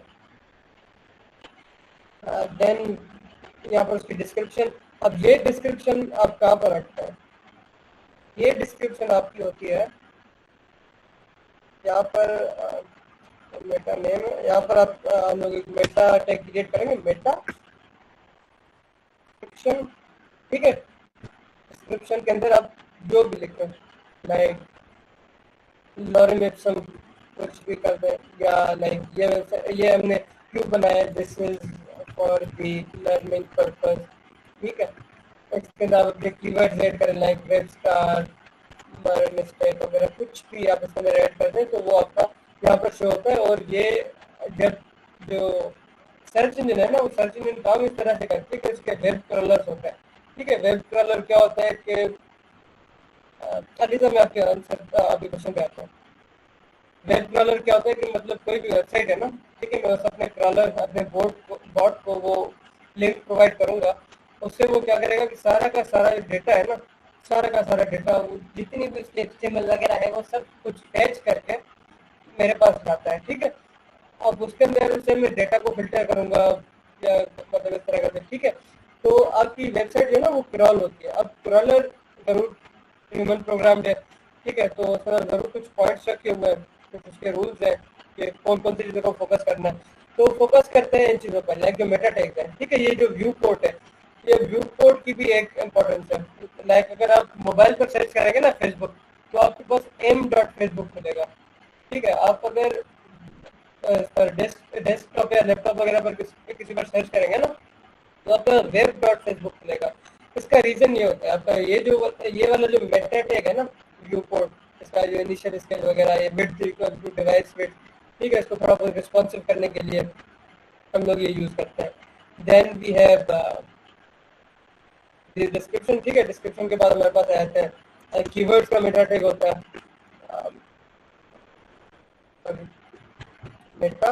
देन यहाँ पर उसकी डिस्क्रिप्शन, अब ये डिस्क्रिप्शन आप कहाँ पर रखते हैं? ये डिस्क्रिप्शन आपकी होती है यहाँ पर, मेटा नेम है, यहाँ पर आप अ, हम लोग एक मेटा टैग क्रिएट करेंगे, मेटा डिस्क्रिप्शन, ठीक है। डिस्क्रिप्शन के अंदर आप जो भी लिखें, लाइक लॉरेम एप्सम कुछ भी कर दें, या लाइक ये ये हमने क्यों बनाया, this is for the learning purpose, ठीक है। इसके अंदर आप अपने कीवर्ड्स ऐड करें, लाइक वेब स्टार, मिस्टेक वगैरह कुछ भी आप इसके अंदर ऐड कर दें तो वो आपका यहाँ पर शो होता है। और ये जब जो सर्च इंजन है ना, वो सर्च इंजन काम इस तरह से करते हैं कि उसके वेब क्रॉलर्स होता है, ठीक है। वेब क्रॉलर क्या होता है कि अभी तो मैं आपके आंसर आपके क्वेश्चन पे आता हूँ। वेब क्रॉलर क्या होता है कि मतलब कोई भी वेबसाइट है ना, ठीक है, मैं बस अपने क्रॉलर अपने बोर्ड को बॉट को वो लिंक प्रोवाइड करूंगा, उससे वो क्या करेगा कि सारा का सारा जो डेटा है ना, सारा का सारा डेटा, जितनी भी उसकी एचटीएमएल वगैरह है, वो सब कुछ फैच करके मेरे पास लाता है, ठीक है। अब उसके अंदर से मैं डेटा को फिल्टर करूंगा, या मतलब इस तरह का, ठीक है। तो आपकी वेबसाइट जो है ना वो क्रॉल होती है। अब क्रॉलर जरूर ह्यूमन प्रोग्राम्ड है, ठीक है, तो उसमें जरूर कुछ पॉइंट्स रखे हुए हैं, कुछ उसके रूल्स हैं कि कौन कौन सी चीज़ों को फोकस करना है। तो फोकस करते हैं इन चीज़ों पर, लाइक जो मेटा टैग्स है, ठीक है। ये जो व्यू पोर्ट है, ये व्यू पोर्ट की भी एक इम्पोर्टेंस है। लाइक अगर आप मोबाइल पर सर्च करेंगे ना फेसबुक, तो आपके पास एम डॉट फेसबुक मिलेगा, ठीक है। आप अगर डेस्कटॉप या लैपटॉप वगैरह पर किसी, किसी पर सर्च करेंगे ना, तो आपका वेब डॉट फेसबुक मिलेगा। इसका रीजन ये होता है, आपका ये जो ये वाला जो मेटा टैग है ना, व्यू पोर्ट, इसका जो इनिशियल स्केल वगैरह, ये width equal to device width, ठीक है, इसको थोड़ा बहुत रिस्पॉन्सिव करने के लिए हम लोग ये यूज करते हैं। देन वी हैव डिस्क्रिप्शन, ठीक है। डिस्क्रिप्शन के बाद हमारे पास आते हैं कीवर्ड्स का मेटा टैग होता है, मेटा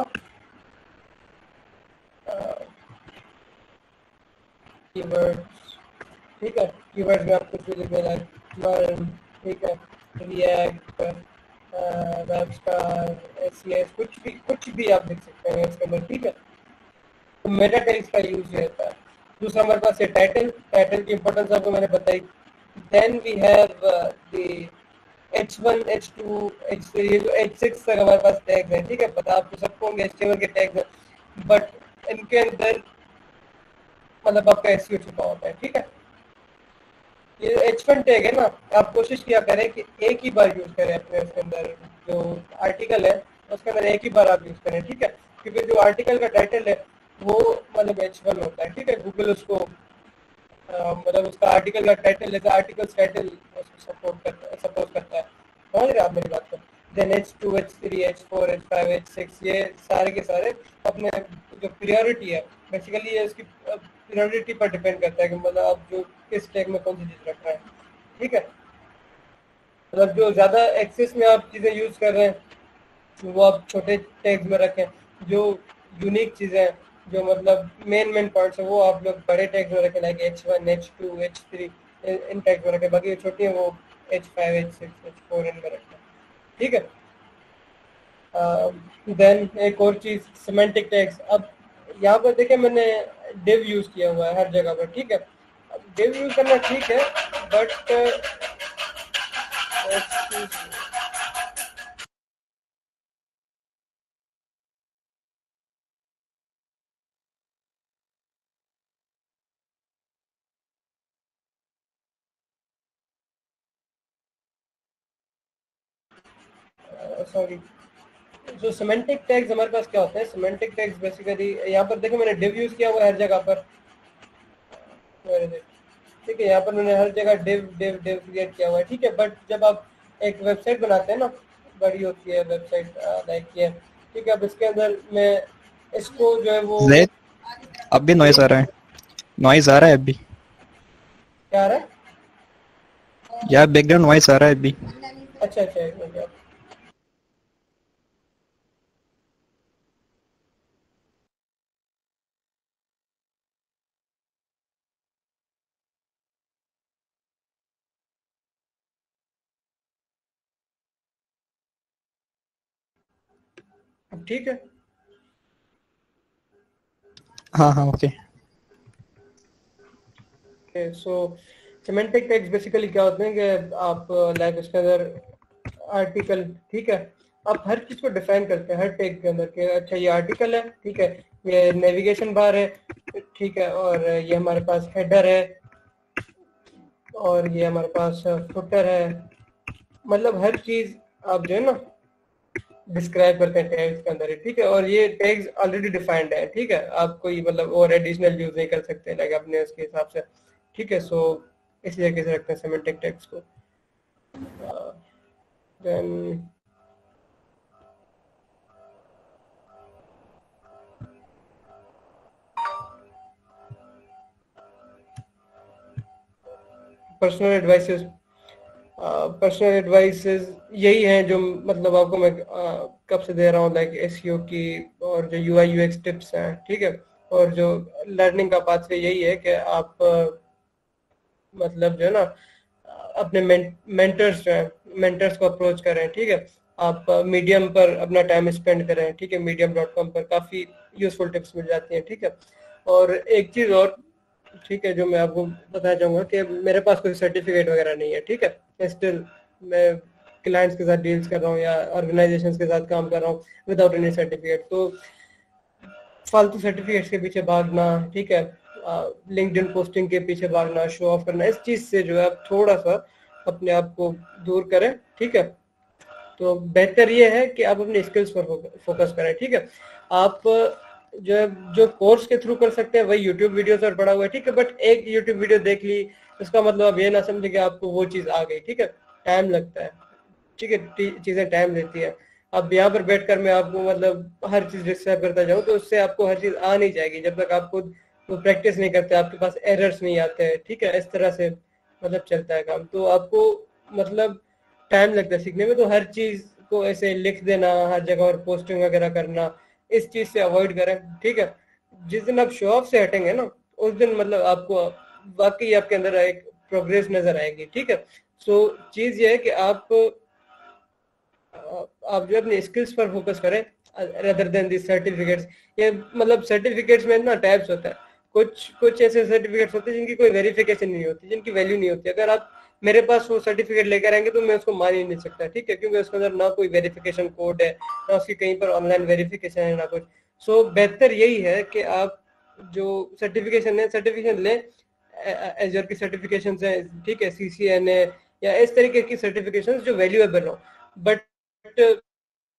कीवर्ड्स, ठीक है। कीवर्ड्स में आप कुछ भी लिख देना, लर्न, ठीक है, रिएक्ट, वेबस्टार, एससीएस, कुछ भी कुछ भी आप लिख सकते हैं इसके अंदर, ठीक है। तो मेटा टैग्स का यूज ये होता है। दूसरा हमारे पास है टाइटल। टाइटल की इंपॉर्टेंस आपको मैंने बताई। Then we have the H one, H two, H three, ये जो एच सिक्स तक हमारे पास टैग्स हैं, ठीक है। पता आपको सबको होंगे एचटीएमएल के टैग्स हैं, बट इनके अंदर मतलब आपका एसईओ छुपा होता है, ठीक है। ये एच वन टैग है ना, आप कोशिश किया करें कि एक ही बार यूज करें अपने उसके अंदर जो आर्टिकल है, उसके अंदर एक ही बार आप यूज करें, ठीक है। क्योंकि जो आर्टिकल का टाइटल है वो मतलब एच वन होता है, ठीक है। गूगल उसको मतलब उसका आर्टिकल का टाइटल जैसे आर्टिकल टाइटल सपोर्ट करता है सपोर्ट करता है। समझ रहे आप मेरी बात को? Then H two H three H four H five H six ये सारे के सारे अपने जो प्रियोरिटी है बेसिकली ये उसकी प्रियोरिटी पर डिपेंड करता है कि मतलब आप जो किस टैग में कौन सी चीज़ रख रहे हैं। ठीक है, मतलब जो ज़्यादा एक्सेस में आप चीज़ें यूज़ कर रहे हैं वो आप छोटे टैग्स में रखें, जो यूनिक चीज़ें हैं जो मतलब मेन मेन पॉइंट्स हैं वो आप लोग बड़े टैग्स में रखें, like H one H two H three इन टैग्स में रखें, बाकी जो छोटी हैं वो H five H six H four इनमें रखें। ठीक है, देन एक और चीज़ सिमेंटिक टैग्स। अब यहाँ पर देखिए मैंने डिव यूज़ किया हुआ है हर जगह पर। ठीक है, अब डिव यूज़ करना ठीक है बट सॉरी, जो सिमेंटिक टैग्स हमारे पास क्या होते हैं, सिमेंटिक टैग्स बेसिकली यहाँ पर देखो मैंने डिव यूज़ किया हुआ है हर जगह पर। ठीक है, यहाँ पर मैंने हर जगह डिव डिव डिव क्रिएट किया हुआ है। ठीक है, बट जब आप एक वेबसाइट बनाते हैं ना, बड़ी होती है वेबसाइट लाइक ये, ठीक है, अब इसके अंदर मैं इसको जो है वो जैद, अब भी नॉइस आ रहा है, नॉइस आ रहा है अभी क्या आ रहा है? यार, बैकग्राउंड नॉइस आ रहा है अभी। अच्छा अच्छा एक मिनट यार। अब ठीक है। हाँ हाँ okay. Okay, so semantic tags basically क्या होते हैं कि आप लाइक उसके अंदर आर्टिकल, ठीक है, आप हर चीज़ को डिफाइन करते हैं हर टैग के अंदर कि अच्छा ये आर्टिकल है, ठीक है, ये नेविगेशन बार है, ठीक है, और ये हमारे पास हेडर है, और ये हमारे पास फुटर है। मतलब हर चीज़ आप जो है ना डिस्क्राइब करते हैं टैग्स के अंदर ही। ठीक है, और ये टैग्स ऑलरेडी डिफाइंड है। ठीक है, आप कोई मतलब और एडिशनल यूज नहीं कर सकते लाइक अपने उसके हिसाब से। ठीक है, सो इसी तरीके से रखते हैं सिमेंटिक टैग्स को। Then personal advices, personal advices यही हैं जो मतलब आपको मैं uh, कब से दे रहा हूँ, लाइक एसईओ की और जो यूआई यूएक्स टिप्स हैं। ठीक है, और जो लर्निंग का पाथवे यही है कि आप uh, मतलब जो है ना अपने मेंटर्स जो है मेंटर्स को अप्रोच करें। ठीक है, आप मीडियम पर अपना टाइम स्पेंड करें। ठीक है, मीडियम डॉट कॉम पर काफ़ी यूजफुल टिप्स मिल जाती हैं। ठीक है, और एक चीज़ और, ठीक है, जो मैं आपको बताना चाहूँगा कि मेरे पास कोई सर्टिफिकेट वगैरह नहीं है। ठीक है, स्टिल मैं क्लाइंट्स के साथ डील्स कर रहा हूँ या ऑर्गेनाइजेशंस के साथ काम कर रहा हूँ विदाउट एनी सर्टिफिकेट। तो फालतू सर्टिफिकेट्स के पीछे भागना, ठीक है, लिंक्डइन पोस्टिंग के पीछे भागना, शो ऑफ करना, इस चीज़ से जो है आप थोड़ा सा अपने आप को दूर करें। ठीक है, तो बेहतर ये है कि आप अपने स्किल्स पर फोकस करें। ठीक है, आप जो है जो कोर्स के थ्रू कर सकते हैं वही यूट्यूब वीडियोस पर पड़ा हुआ है। ठीक है, बट एक यूट्यूब वीडियो देख ली इसका मतलब आप ये ना समझे कि आपको वो चीज़ आ गई। ठीक है, टाइम लगता है। ठीक है, चीज़ें टाइम लेती है। अब यहाँ पर बैठकर मैं आपको मतलब हर चीज़ डिस्क्राइब करता जाऊँ तो उससे आपको हर चीज़ आ नहीं जाएगी जब तक आप खुद वो प्रैक्टिस नहीं करते, आपके पास एरर्स नहीं आते हैं। ठीक है, इस तरह से मतलब चलता है काम। तो आपको मतलब टाइम लगता है सीखने में, तो हर चीज़ को ऐसे लिख देना हर जगह और पोस्टिंग वगैरह करना, इस चीज़ से अवॉइड करें। ठीक है, जिस दिन आप शो ऑफ से हटेंगे ना उस दिन मतलब आपको वाकई आपके अंदर एक प्रोग्रेस नजर आएगी। ठीक है, सो चीज़ ये है कि आप आप जो अपने स्किल्स पर फोकस करें रेदर देन दी सर्टिफिकेट्स। ये मतलब सर्टिफिकेट्स में ना टाइप्स होता है, कुछ कुछ ऐसे सर्टिफिकेट्स होते हैं जिनकी कोई वेरिफिकेशन नहीं होती, जिनकी वैल्यू नहीं होती। अगर आप मेरे पास वो सर्टिफिकेट लेकर आएंगे तो मैं उसको मान ही नहीं सकता। ठीक है, क्योंकि उसके अंदर ना कोई वेरिफिकेशन कोड है, ना उसकी कहीं पर ऑनलाइन वेरिफिकेशन है, ना कुछ। सो so, बेहतर यही है कि आप जो सर्टिफिकेशन है सर्टिफिकेशन लें, एजर की सर्टिफिकेशन है, ठीक है, सी सी एन ए या इस तरीके की सर्टिफिकेशन जो वैल्यूएबल हो। But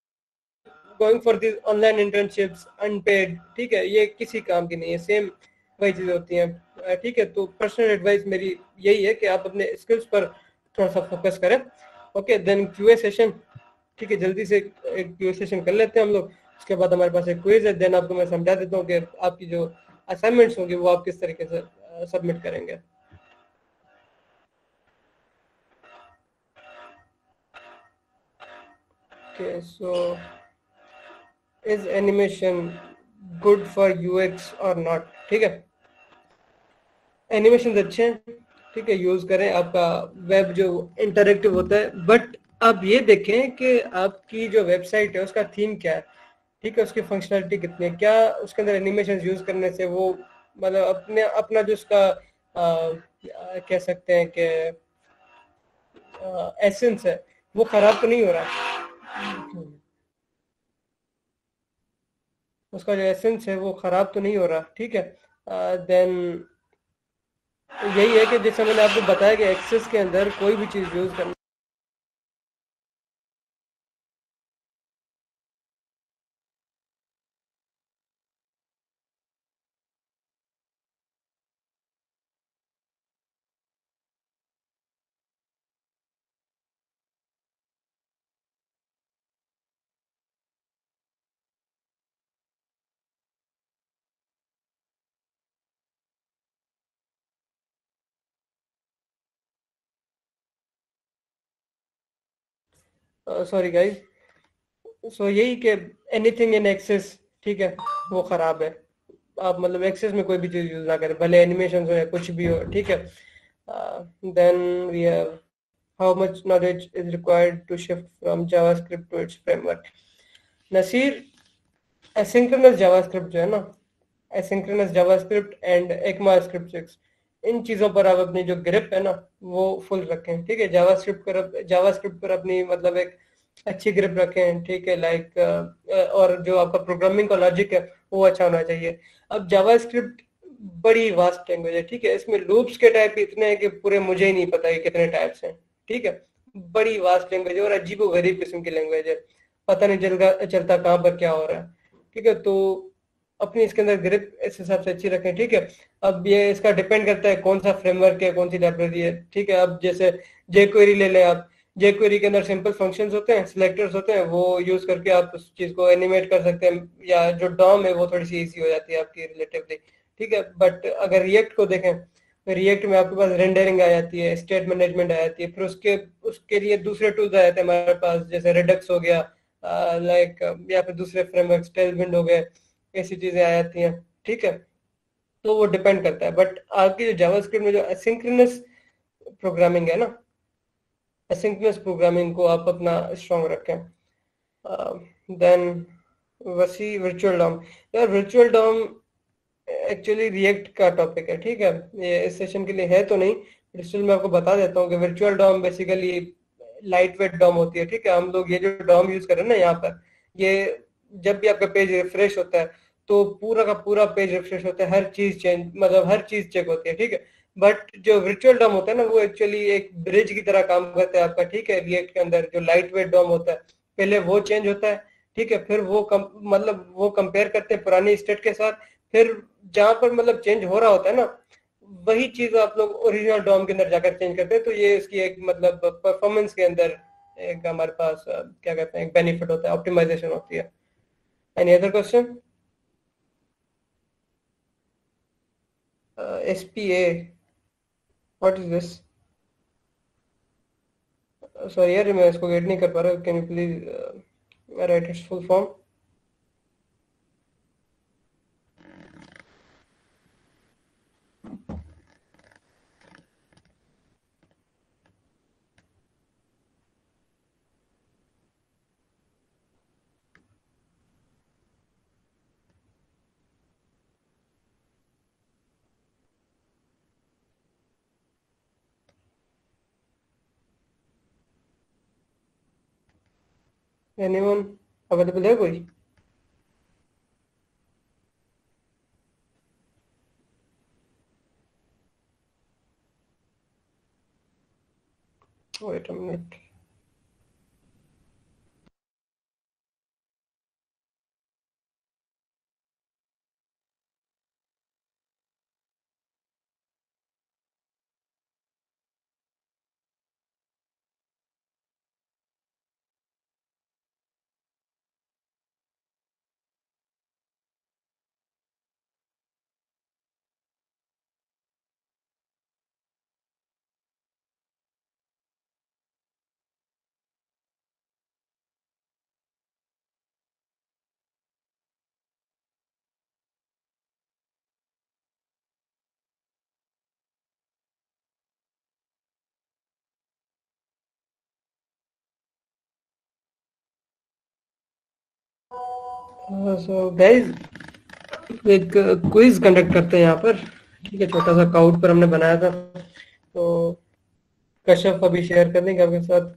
going for this online internships unpaid, ठीक है, ये किसी काम की नहीं है। सेम वही चीज़ें होती हैं। ठीक है, तो पर्सनल एडवाइस मेरी यही है कि आप अपने स्किल्स पर थोड़ा सा फोकस करें। Okay, then QA session. ठीक है, जल्दी से एक क्यूए सेशन कर लेते हैं हम लोग। उसके बाद हमारे पास एक क्विज है, देन आपको मैं समझा देता हूँ कि आपकी जो असाइनमेंट्स होंगे वो आप किस तरीके से सबमिट करेंगे। Okay, so is animation good for U X or not? ठीक है, एनिमेशन अच्छे हैं, ठीक है, यूज करें, आपका वेब जो इंटरेक्टिव होता है। बट आप ये देखें कि आपकी जो वेबसाइट है उसका थीम क्या है, ठीक है, उसकी फंक्शनलिटी कितनी है, क्या उसके अंदर एनिमेशन यूज करने से वो मतलब अपने अपना जो उसका आ, कह सकते हैं कि एसेंस है वो खराब तो नहीं हो रहा, उसका जो एसेंस है वो खराब तो नहीं हो रहा। ठीक है, देन यही है कि जैसे मैंने आपको बताया कि एक्सेस के अंदर कोई भी चीज़ यूज़ करना। सॉरी गाइस, सो यही कि एनीथिंग इन एक्सेस, ठीक है, वो ख़राब है। आप मतलब एक्सेस में कोई भी चीज़ यूज़ ना करें, भले एनिमेशन हो या कुछ भी हो। ठीक है, then we have how much knowledge is required to shift from JavaScript to its framework. Naseer, asynchronous JavaScript जो है ना, asynchronous JavaScript and ECMAScript six, इन चीज़ों पर आप अपनी जो ग्रिप है ना वो फुल रखें। ठीक है, जावास्क्रिप्ट पर जावास्क्रिप्ट पर अपनी मतलब एक अच्छी ग्रिप रखें। ठीक है, लाइक और जो आपका प्रोग्रामिंग का लॉजिक है वो अच्छा होना चाहिए। अब जावास्क्रिप्ट बड़ी वास्ट लैंग्वेज है। ठीक है, इसमें लूप्स के टाइप इतने हैं कि पूरे मुझे ही नहीं पता कि कितने टाइप्स हैं। ठीक है, बड़ी वास्ट लैंग्वेज है और अजीबो गरीब किस्म की लैंग्वेज है, पता नहीं चलता चलता कहाँ पर क्या हो रहा है। ठीक है, तो अपनी इसके अंदर ग्रिप इस हिसाब से अच्छी रखें। ठीक है, अब ये इसका डिपेंड करता है कौन सा फ्रेमवर्क है, कौन सी लाइब्रेरी है। ठीक है, अब जैसे जेक्वेरी ले लें आप, जेक्वेरी के अंदर सिंपल फंक्शंस होते हैं, सिलेक्टर्स होते हैं, वो यूज करके आप उस चीज को एनिमेट कर सकते हैं, या जो डॉम है वो थोड़ी सी इजी हो जाती है आपकी रिलेटिवली। ठीक है, बट अगर रिएक्ट को देखें, रिएक्ट में आपके पास रेंडरिंग आ जाती है, स्टेट मैनेजमेंट आ जाती है, फिर उसके उसके लिए दूसरे टूल्स आ जाते हैं हमारे पास, जैसे रेडक्स हो गया, लाइक या फिर दूसरे फ्रेमवर्क टेलविंड हो गए, ऐसी चीजें आ जाती हैं। ठीक है, तो वो डिपेंड करता है। बट आपकी जो जावास्क्रिप्ट में जो एसिंक्रोनस प्रोग्रामिंग है ना, एसिंक्रोनस प्रोग्रामिंग को आप अपना स्ट्रॉन्ग रखें। देन वसी वर्चुअल डॉम, यार वर्चुअल डॉम एक्चुअली रिएक्ट का टॉपिक है। ठीक है, ये इस सेशन के लिए है तो नहीं, बट स्टिल मैं आपको बता देता हूँ कि virtual DOM basically light weight DOM होती है। ठीक है, हम लोग ये जो डॉम यूज कर रहे हैं ना यहाँ पर, ये जब भी आपका पेज रिफ्रेश होता है तो पूरा का पूरा पेज रिफ्रेश होता है, हर चीज चेंज मतलब हर चीज चेक होती है। ठीक है, बट जो वर्चुअल डॉम होता है ना वो एक्चुअली एक ब्रिज की तरह काम करता है आपका। ठीक है, रिएक्ट के अंदर जो लाइट वेट डॉम होता है, पहले वो चेंज होता है। ठीक है, फिर वो कम, मतलब वो कंपेयर करते हैं पुरानी स्टेट के साथ, फिर जहां पर मतलब चेंज हो रहा होता है ना वही चीज आप लोग ओरिजिनल डॉम के अंदर जाकर चेंज करते हैं। तो ये इसकी एक मतलब परफॉर्मेंस के अंदर एक हमारे पास अ, क्या कहते हैं, एक बेनिफिट होता है, ऑप्टिमाइजेशन होती है। Any other question? S P A, what is this? Sorry यार, मैं इसको गेट नहीं कर पा रहा, can you please write its full form? Anyone available है कोई? Wait a minute. So guys, एक क्विज कंडक्ट करते हैं यहाँ पर, ठीक है। छोटा सा काउट पर हमने बनाया था, तो कश्यप अभी शेयर कर देंगे आपके साथ।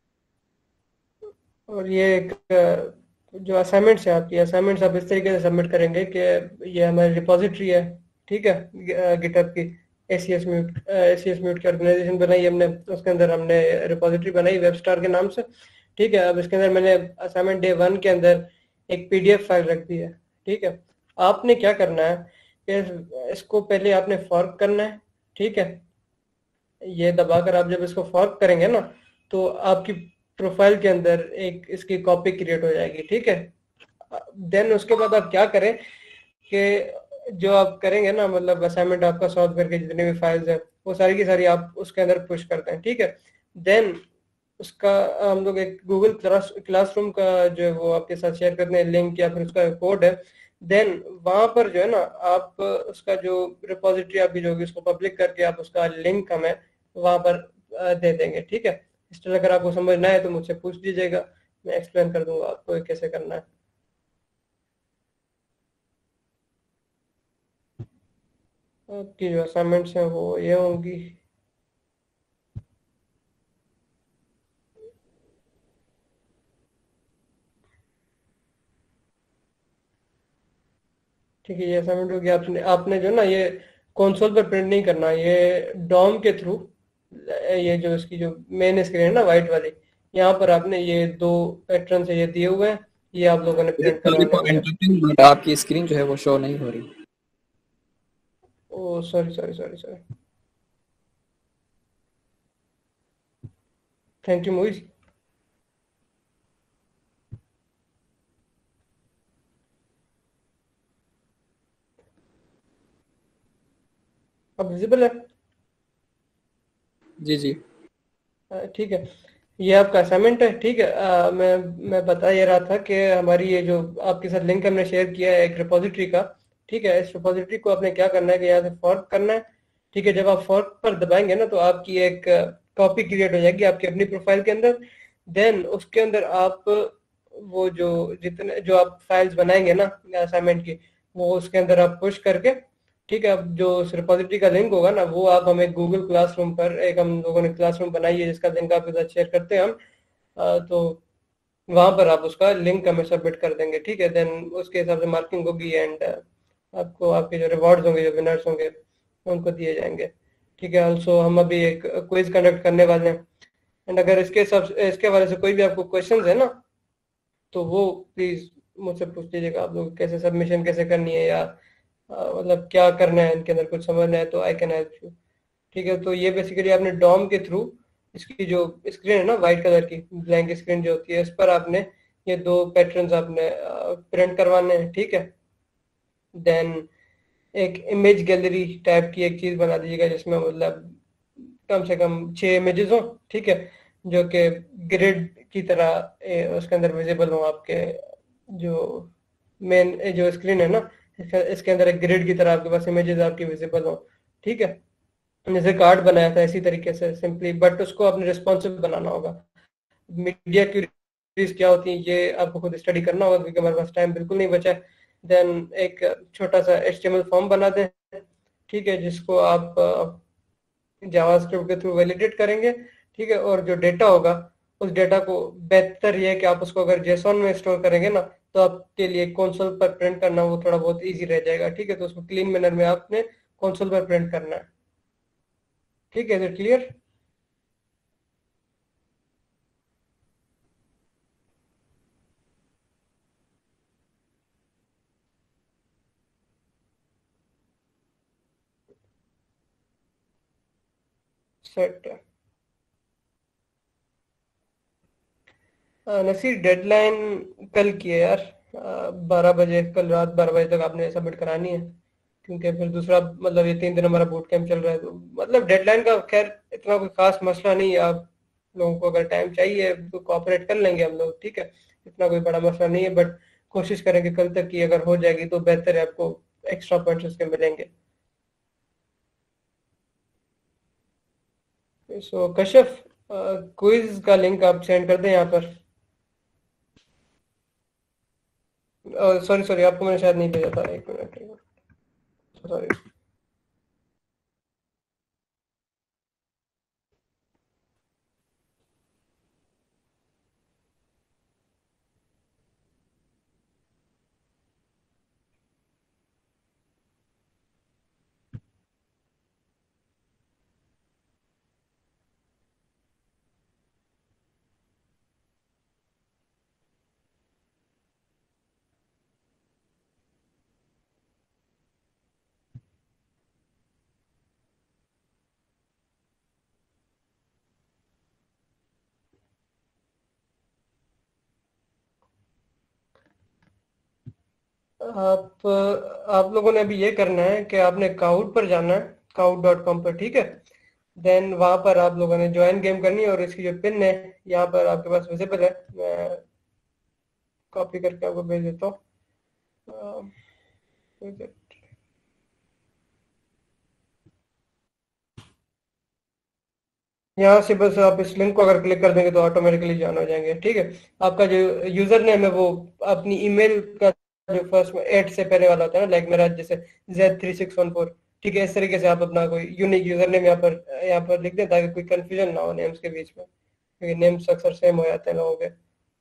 और ये एक अ, जो असाइनमेंट्स है आपकी, असाइनमेंट्स आप इस तरीके से सबमिट करेंगे कि ये हमारी रिपोजिटरी है, ठीक है, गिटहब की। A C S mute A C S mute की ऑर्गेनाइजेशन बनाई हमने, उसके अंदर हमने रिपोजिटरी बनाई वेबस्टार के नाम से, ठीक है। अब इसके अंदर मैंने असाइनमेंट डे वन के अंदर एक पी डी एफ फाइल रख दी है, ठीक है। आपने क्या करना है कि इसको पहले आपने फॉर्क करना है, ठीक है। ये दबाकर आप जब इसको फॉर्क करेंगे ना, तो आपकी प्रोफाइल के अंदर एक इसकी कॉपी क्रिएट हो जाएगी, ठीक है। देन उसके बाद आप क्या करें कि जो आप करेंगे ना, मतलब असाइनमेंट आपका सॉल्व करके जितने भी फाइल्स हैं वो सारी की सारी आप उसके अंदर पुश करते हैं, ठीक है। देन उसका हम लोग एक गूगल क्लास क्लासरूम का जो है वो आपके साथ शेयर करते हैं लिंक, या फिर उसका कोड है। देन वहां पर जो है ना, आप उसका जो रिपोजिटरी आपकी जो होगी उसको पब्लिक करके आप उसका लिंक हमें वहां पर अ, दे देंगे, ठीक है। इस तरह अगर आपको समझना है तो मुझसे पूछ दीजिएगा, मैं एक्सप्लेन कर दूंगा आपको ये कैसे करना है। आपकी जो असाइनमेंट्स हैं वो ये होंगी। ठीक है, ये असाइनमेंट होगी। आपने आपने जो ना ये कंसोल पर प्रिंट नहीं करना, ये डॉम के थ्रू, ये जो इसकी जो मेन स्क्रीन है ना वाइट वाली, यहाँ पर आपने ये दो पैटर्न से ये दिए हुए हैं, ये आप लोगों ने प्रिंट सॉरी करवाने फॉर होंगे। इंटरप्टिंग, बट आपकी स्क्रीन जो है वो शो नहीं हो रही। Oh sorry sorry sorry sorry, thank you Moiz. अब विजिबल है? जी जी। अ, ठीक है, ये आपका असाइनमेंट है, ठीक है। अ, मैं मैं बता ये रहा था कि हमारी ये जो आपके साथ लिंक हमने शेयर किया है एक रिपोजिटरी का, ठीक है। इस रिपोजिटरी को आपने क्या करना है कि यहाँ से फॉर्क करना है, ठीक है। जब आप फॉर्क पर दबाएंगे ना, तो आपकी एक कॉपी क्रिएट हो जाएगी आपकी अपनी प्रोफाइल के अंदर। देन उसके अंदर आप वो जो जितने जो आप फाइल्स बनाएंगे ना असाइनमेंट की, वो उसके अंदर आप पुश करके, ठीक है। अब जो उस रिपोजिटरी का लिंक होगा ना, वो आप हमें गूगल क्लासरूम पर, एक हम लोगों ने क्लासरूम बनाई है जिसका लिंक आपके साथ शेयर करते हैं हम, अ, तो वहां पर आप उसका लिंक हमें सबमिट कर देंगे, ठीक है। देन उसके हिसाब से मार्किंग होगी, एंड आपको आपके जो रिवॉर्ड्स होंगे, जो विनर्स होंगे, उनको दिए जाएंगे, ठीक है। ऑल्सो हम अभी एक क्विज कंडक्ट करने वाले हैं, एंड अगर इसके सब इसके बारे से कोई भी आपको क्वेश्चन है ना, तो वो प्लीज मुझसे पूछ लीजिएगा। आप लोग कैसे सबमिशन कैसे करनी है, या अ, मतलब क्या करना है इनके अंदर, कुछ समझना है तो आई कैन हेल्प यू, ठीक है। तो ये बेसिकली आपने डॉम के थ्रू इसकी जो स्क्रीन है ना वाइट कलर की ब्लैंक स्क्रीन जो होती है, इस पर आपने ये दो पैटर्न्स आपने प्रिंट करवाने हैं, ठीक है। देन एक इमेज गैलरी टाइप की एक चीज बना दीजिएगा जिसमें मतलब कम से कम छह इमेजेस हो, ठीक है, जो कि ग्रिड की तरह ए, उसके अंदर विजिबल हो आपके जो मेन जो स्क्रीन है ना, इसके इसके अंदर एक ग्रिड की तरह आपके पास इमेजेस आपकी विजिबल हो, ठीक है। जैसे कार्ड बनाया था इसी तरीके से सिंपली, बट उसको आपने रिस्पॉन्सिव बनाना होगा। मीडिया क्यूरीज क्या होती है ये आपको खुद स्टडी करना होगा, क्योंकि हमारे पास टाइम बिल्कुल नहीं बचा है। देन एक छोटा सा H T M L form बना दें, ठीक है, जिसको आप जावास्क्रिप्ट के थ्रू वैलिडेट करेंगे, ठीक है। और जो डेटा होगा, उस डेटा को बेहतर ये है कि आप उसको अगर जेसॉन में स्टोर करेंगे ना, तो आपके लिए कंसोल पर प्रिंट करना वो थोड़ा बहुत इजी रह जाएगा, ठीक है। तो उसको क्लीन मैनर में आपने कंसोल पर प्रिंट करना है, ठीक है। Is clear? सेट है। अ, नसीर, डेडलाइन कल की है यार, बारह बजे, कल रात बारह बजे तक आपने सबमिट करानी है, क्योंकि फिर दूसरा मतलब ये तीन दिन हमारा बूट कैंप चल रहा है, तो मतलब डेडलाइन का खैर इतना कोई खास मसला नहीं है। आप लोगों को अगर टाइम चाहिए तो कोऑपरेट कर लेंगे हम लोग, ठीक है, इतना कोई बड़ा मसला नहीं है। बट कोशिश करेंगे कल तक की अगर हो जाएगी तो बेहतर है, आपको एक्स्ट्रा पॉइंट्स उसके मिलेंगे। सो कशिफ, क्विज का लिंक आप सेंड कर दें यहाँ पर। सॉरी सॉरी, आपको मैंने शायद नहीं भेजा था, एक मिनट, सॉरी। आप आप लोगों ने अभी ये करना है कि आपने काउट पर जाना है, काउट डॉट कॉम पर, ठीक है। देन वहां पर आप लोगों ने ज्वाइन गेम करनी है, और इसकी जो पिन है यहाँ पर आपके पास विजिबल है, मैं कॉपी करके आपको भेज देता हूँ। अम, यहाँ से बस आप इस लिंक को अगर क्लिक कर देंगे तो ऑटोमेटिकली ज्वाइन हो जाएंगे, ठीक है। आपका जो यूजर नेम है वो अपनी ईमेल का जो फर्स्ट में एट से पहले वाला होता है ना, लाइक मेरा जैसे Z three six one four, ठीक है, इस तरीके से आप अपना कोई यूनिक यूजर नेम यहाँ पर यहाँ पर लिख दें, ताकि कोई कंफ्यूजन ना हो नेम्स के बीच में, क्योंकि नेम्स अक्सर सेम हो जाते हैं लोगों के।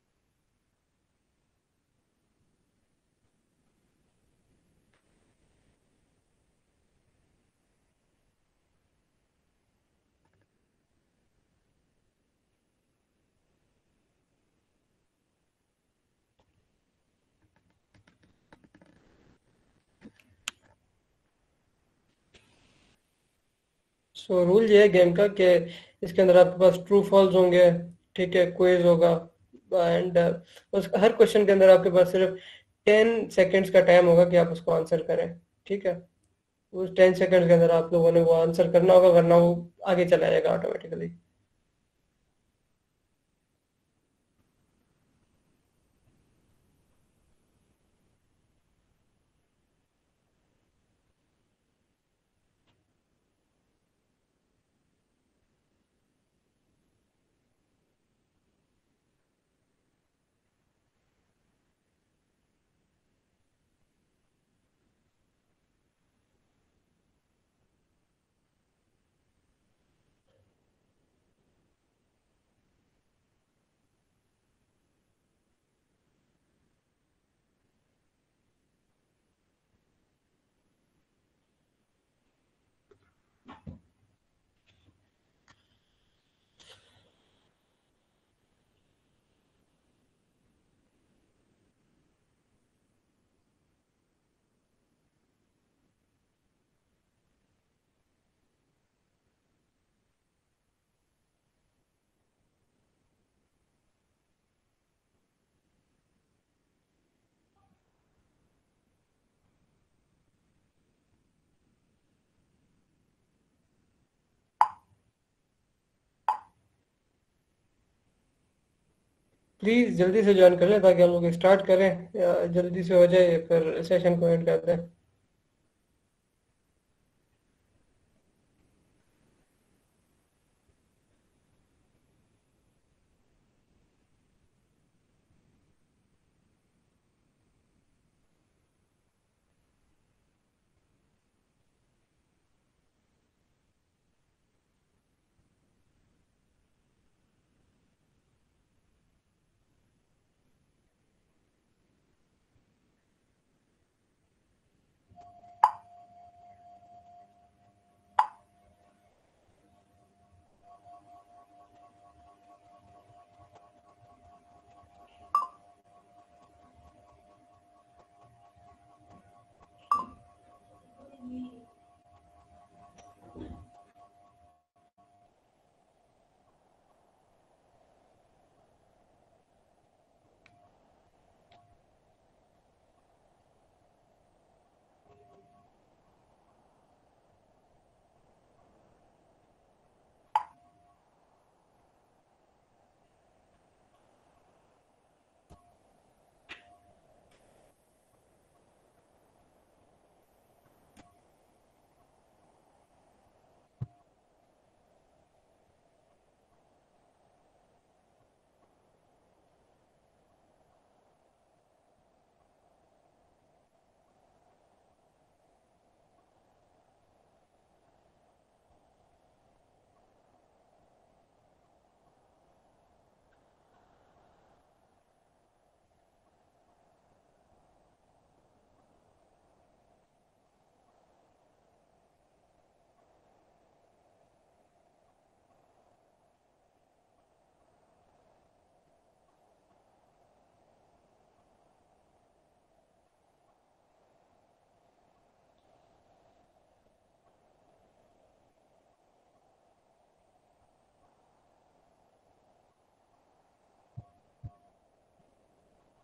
सो रूल ये है गेम का कि इसके अंदर आपके पास ट्रू फॉल्स होंगे, ठीक है, क्विज होगा, एंड उस हर क्वेश्चन के अंदर आपके पास सिर्फ टेन सेकेंड्स का टाइम होगा कि आप उसको आंसर करें, ठीक है। उस टेन सेकेंड्स के अंदर आप लोगों ने वो आंसर करना होगा, वरना वो आगे चला जाएगा ऑटोमेटिकली। प्लीज जल्दी से ज्वाइन कर लें ताकि हम लोग स्टार्ट करें, या जल्दी से हो जाए फिर सेशन को एंड करते हैं।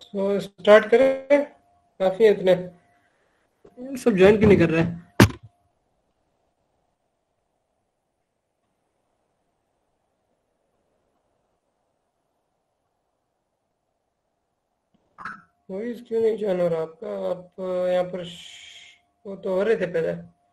तो स्टार्ट करें, काफी है इतने, सब ज्वाइन क्यों नहीं कर रहे हैं? वही क्यों नहीं ज्वाइन हो रहा आपका? आप अ, यहाँ पर श- वो तो हो रहे थे पहले।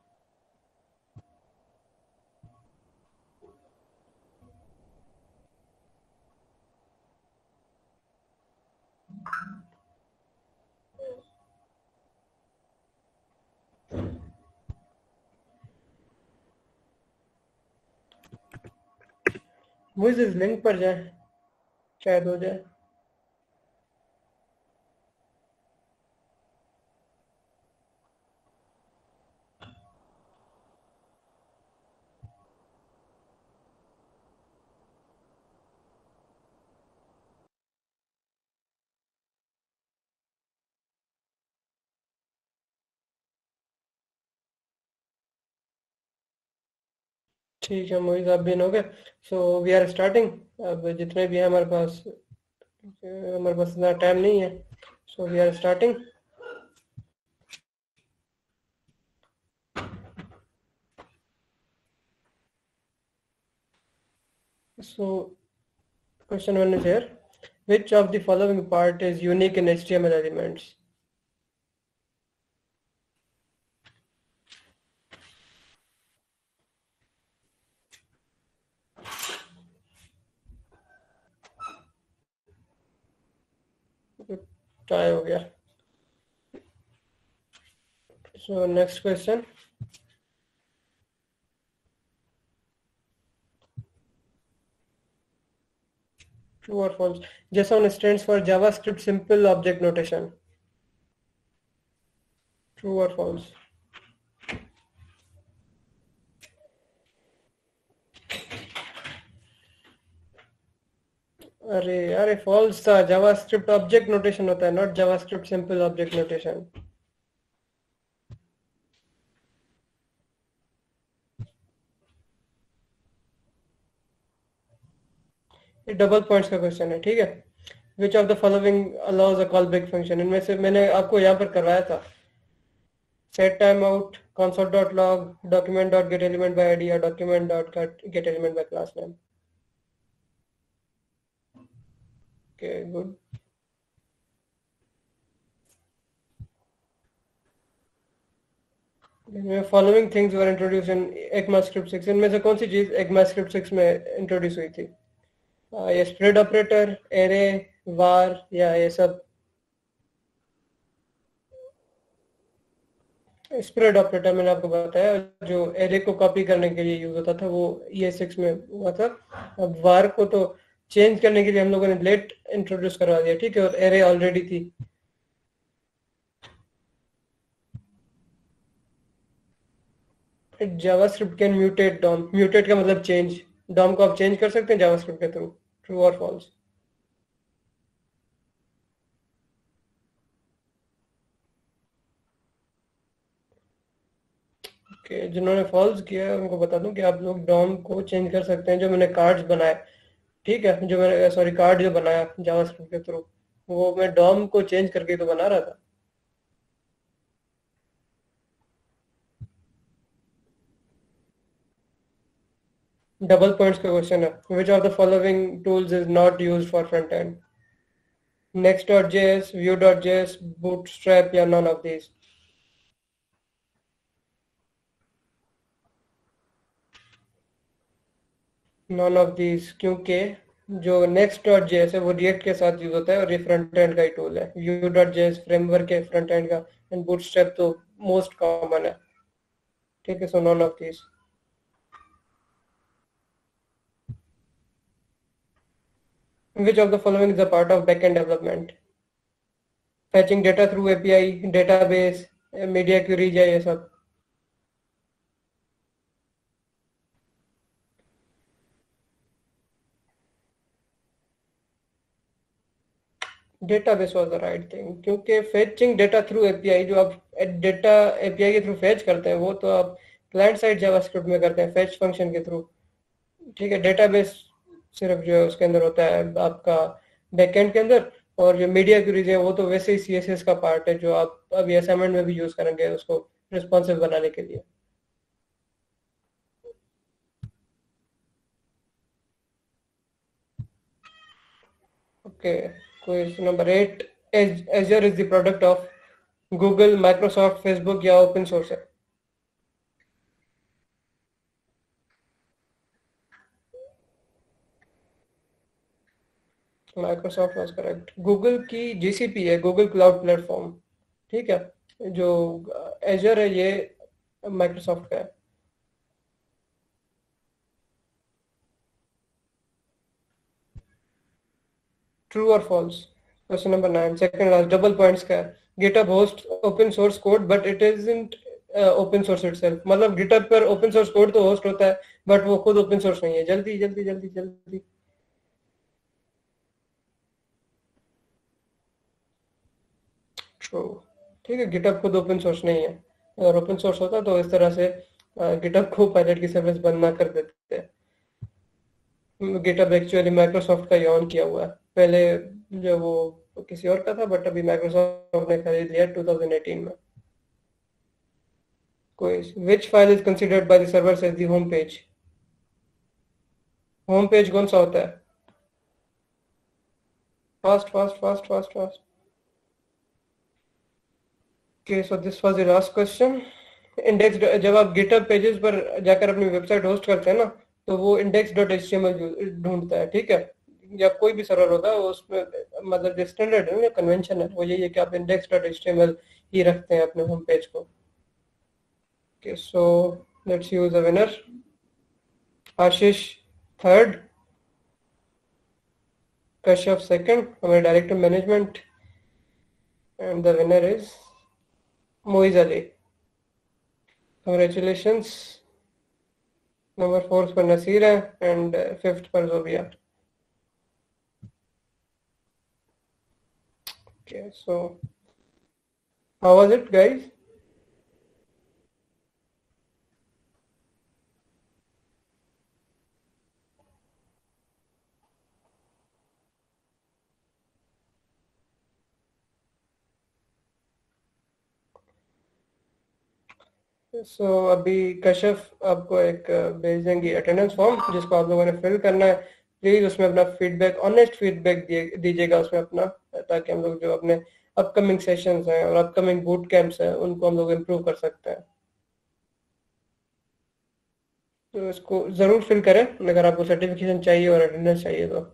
मुझे इस लिंक पर जाए, शायद हो जाए। ठीक है मोहित, आप भी इन हो गए। So we are starting. अब जितने भी हैं हमारे पास, हमारे पास इतना टाइम नहीं है, so we are starting. So question one is here, which of the following part is unique in H T M L elements? Try हो गया। सो नेक्स्ट क्वेश्चन, ट्रू और false? JSON stands for JavaScript Simple Object Notation. True और false? अरे अरे false था, JavaScript object notation होता है, not JavaScript simple object notation. ये डबल पॉइंट्स का क्वेश्चन है, ठीक है। Which of the following allows a call back function? इनमें से मैंने आपको यहाँ पर करवाया था, set time out, console dot log, document dot get element by ID, और document dot get element by class name. Okay good. Following things were introduced in ECMAScript six? इनमें से कौन सी चीज ECMAScript सिक्स में इंट्रोड्यूस हुई थी? आ, ये spread operator, array, वार, या ये सब? स्प्रेड ऑपरेटर मैंने आपको बताया, जो एरे को कॉपी करने के लिए यूज होता था, वो ई एस सिक्स में हुआ था। अब वार को तो चेंज करने के लिए हम लोगों ने लेट इंट्रोड्यूस करवा दिया, ठीक है, और एरे ऑलरेडी थी। JavaScript can mutate DOM? Mutate का मतलब चेंज, डॉम को आप चेंज कर सकते हैं जावास्क्रिप्ट के थ्रू। ट्रू और फॉल्स? कि जिन्होंने फॉल्स किया है उनको बता दूं कि आप लोग डॉम को चेंज कर सकते हैं। जो मैंने कार्ड्स बनाए, ठीक है, जो मैंने सॉरी कार्ड जो बनाया जावास्क्रिप्ट के थ्रू, वो मैं डॉम को चेंज करके तो बना रहा था। डबल पॉइंट्स का क्वेश्चन है, which of the following tools is not used for front end? Next dot JS, Vue dot JS, Bootstrap, या none of these? None of these, क्योंकि जो नेक्स्ट डॉट जेएस है वो रिएक्ट के साथ use होता है और ये फ्रंट एंड का ही टूल है। व्यू डॉट जेएस फ्रेमवर्क है फ्रंट एंड का, एंड बूटस्ट्रैप तो मोस्ट कॉमन है, ठीक है। So none of these. Which of the following is a part of backend development? Fetching data through A P I, database, media queries, या ये सब? Database was the right thing, क्योंकि fetching data through API, जो आप data API के थ्रू fetch करते हैं, वो तो आप क्लाइंट साइड जावास्क्रिप्ट में करते हैं फेच फंक्शन के थ्रू, ठीक है। डेटाबेस सिर्फ जो है उसके अंदर होता है आपका बैकएंड के अंदर। और जो मीडिया क्वेरीज है वो तो वैसे ही सीएसएस का पार्ट है, जो आप अभी असाइनमेंट में भी यूज करेंगे उसको रिस्पॉन्सिव बनाने के लिए। Okay, question number eight, Azure is the product of Google, Microsoft, Facebook या ओपन सोर्स है? Microsoft was correct. गूगल की जीसीपी है, गूगल क्लाउड प्लेटफॉर्म, ठीक है। जो एजर है ये माइक्रोसॉफ्ट का है। ट्रू और false? Question number nine, second last, double points का है। GitHub host open source code but it isn't open source itself. मतलब गिटहब पर ओपन सोर्स कोड तो होस्ट होता है बट वो खुद ओपन सोर्स नहीं है। जल्दी जल्दी जल्दी जल्दी। ट्रू, ठीक है, गिटहब खुद ओपन सोर्स नहीं है। अगर ओपन सोर्स होता तो इस तरह से गिटहब को पायलट की सर्विस बंद ना कर देते। गिटहब एक्चुअली माइक्रोसॉफ्ट का ही ऑन किया हुआ है। पहले जो वो किसी और का था बट अभी माइक्रोसॉफ्ट ने खरीद लिया ट्वेंटी एटीन में। कोई, which file is considered by the servers as the home page? Home page कौन सा होता है? Fast fast fast fast fast. Okay, so this was the last question. Index, जब आप गिटहब पेजेस पर जाकर अपनी वेबसाइट होस्ट करते हैं ना, तो वो index dot H T M L ढूंढता है, ठीक है। या कोई भी सर्वर होगा उसमें, मतलब जो स्टैंडर्ड है, कन्वेंशन है, वो यही है कि आप index dot H T M L ही रखते हैं अपने होम पेज को। Okay, so let's use a winner. Ashish third, Kashyap second, हमारे director management, and the winner is Moiz Ali. Congratulations. Number fourth पर नसीर है एंड फिफ्थ पर जोबिया। Okay, so how was it, guys? So so, अभी कश्यप आपको एक अ, भेज देंगी अटेंडेंस फॉर्म, जिसको आप लोगों ने फिल करना है। प्लीज उसमें अपना फीडबैक, ऑनेस्ट फीडबैक दीजिएगा उसमें अपना, ताकि हम लोग जो अपने अपकमिंग सेशंस हैं और अपकमिंग बूट कैंप्स हैं उनको हम लोग इम्प्रूव कर सकते हैं। तो इसको ज़रूर फिल करें अगर आपको सर्टिफिकेशन चाहिए और अटेंडेंस चाहिए तो।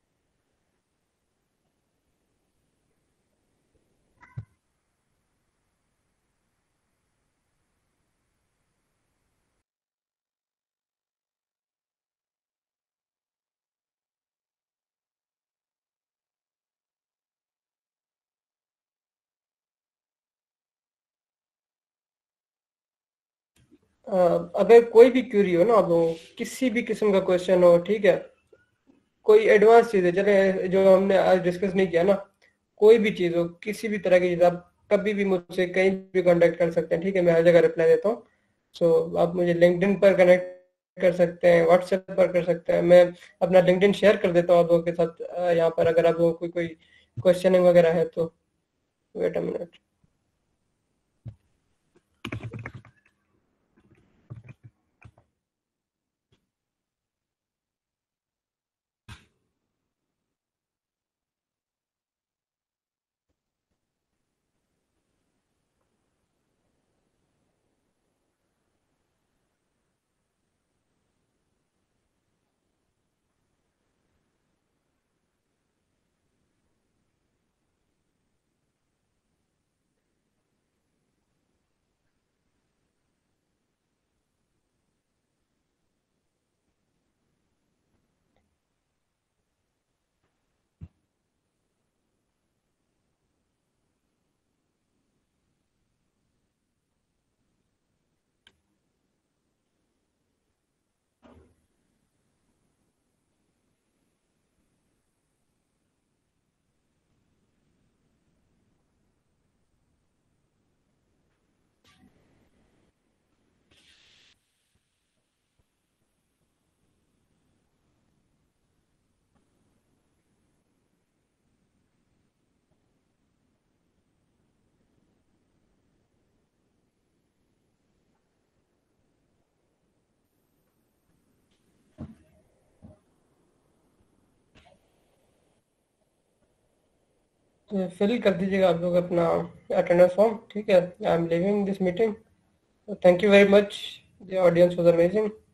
अ, अगर कोई भी क्यूरी हो ना आप लोगों को, किसी भी किस्म का क्वेश्चन हो, ठीक है, कोई एडवांस चीज़ है, चले जो हमने आज डिस्कस नहीं किया ना, कोई भी चीज़ हो, किसी भी तरह की चीज़, आप कभी भी मुझसे कहीं भी कांटेक्ट कर सकते हैं, ठीक है। मैं हर जगह रिप्लाई देता हूँ। सो आप मुझे लिंक्डइन पर कनेक्ट कर सकते हैं, व्हाट्सएप पर कर सकते हैं। मैं अपना लिंक्डइन शेयर कर देता हूँ आप लोगों के साथ अ, यहाँ पर, अगर आप लोगों को कोई कोई क्वेश्चनिंग वगैरह है तो। Wait a minute. फिल कर दीजिएगा आप लोग अपना अटेंडेंस फॉर्म, ठीक है। I am leaving this meeting, thank you very much, the audience was amazing.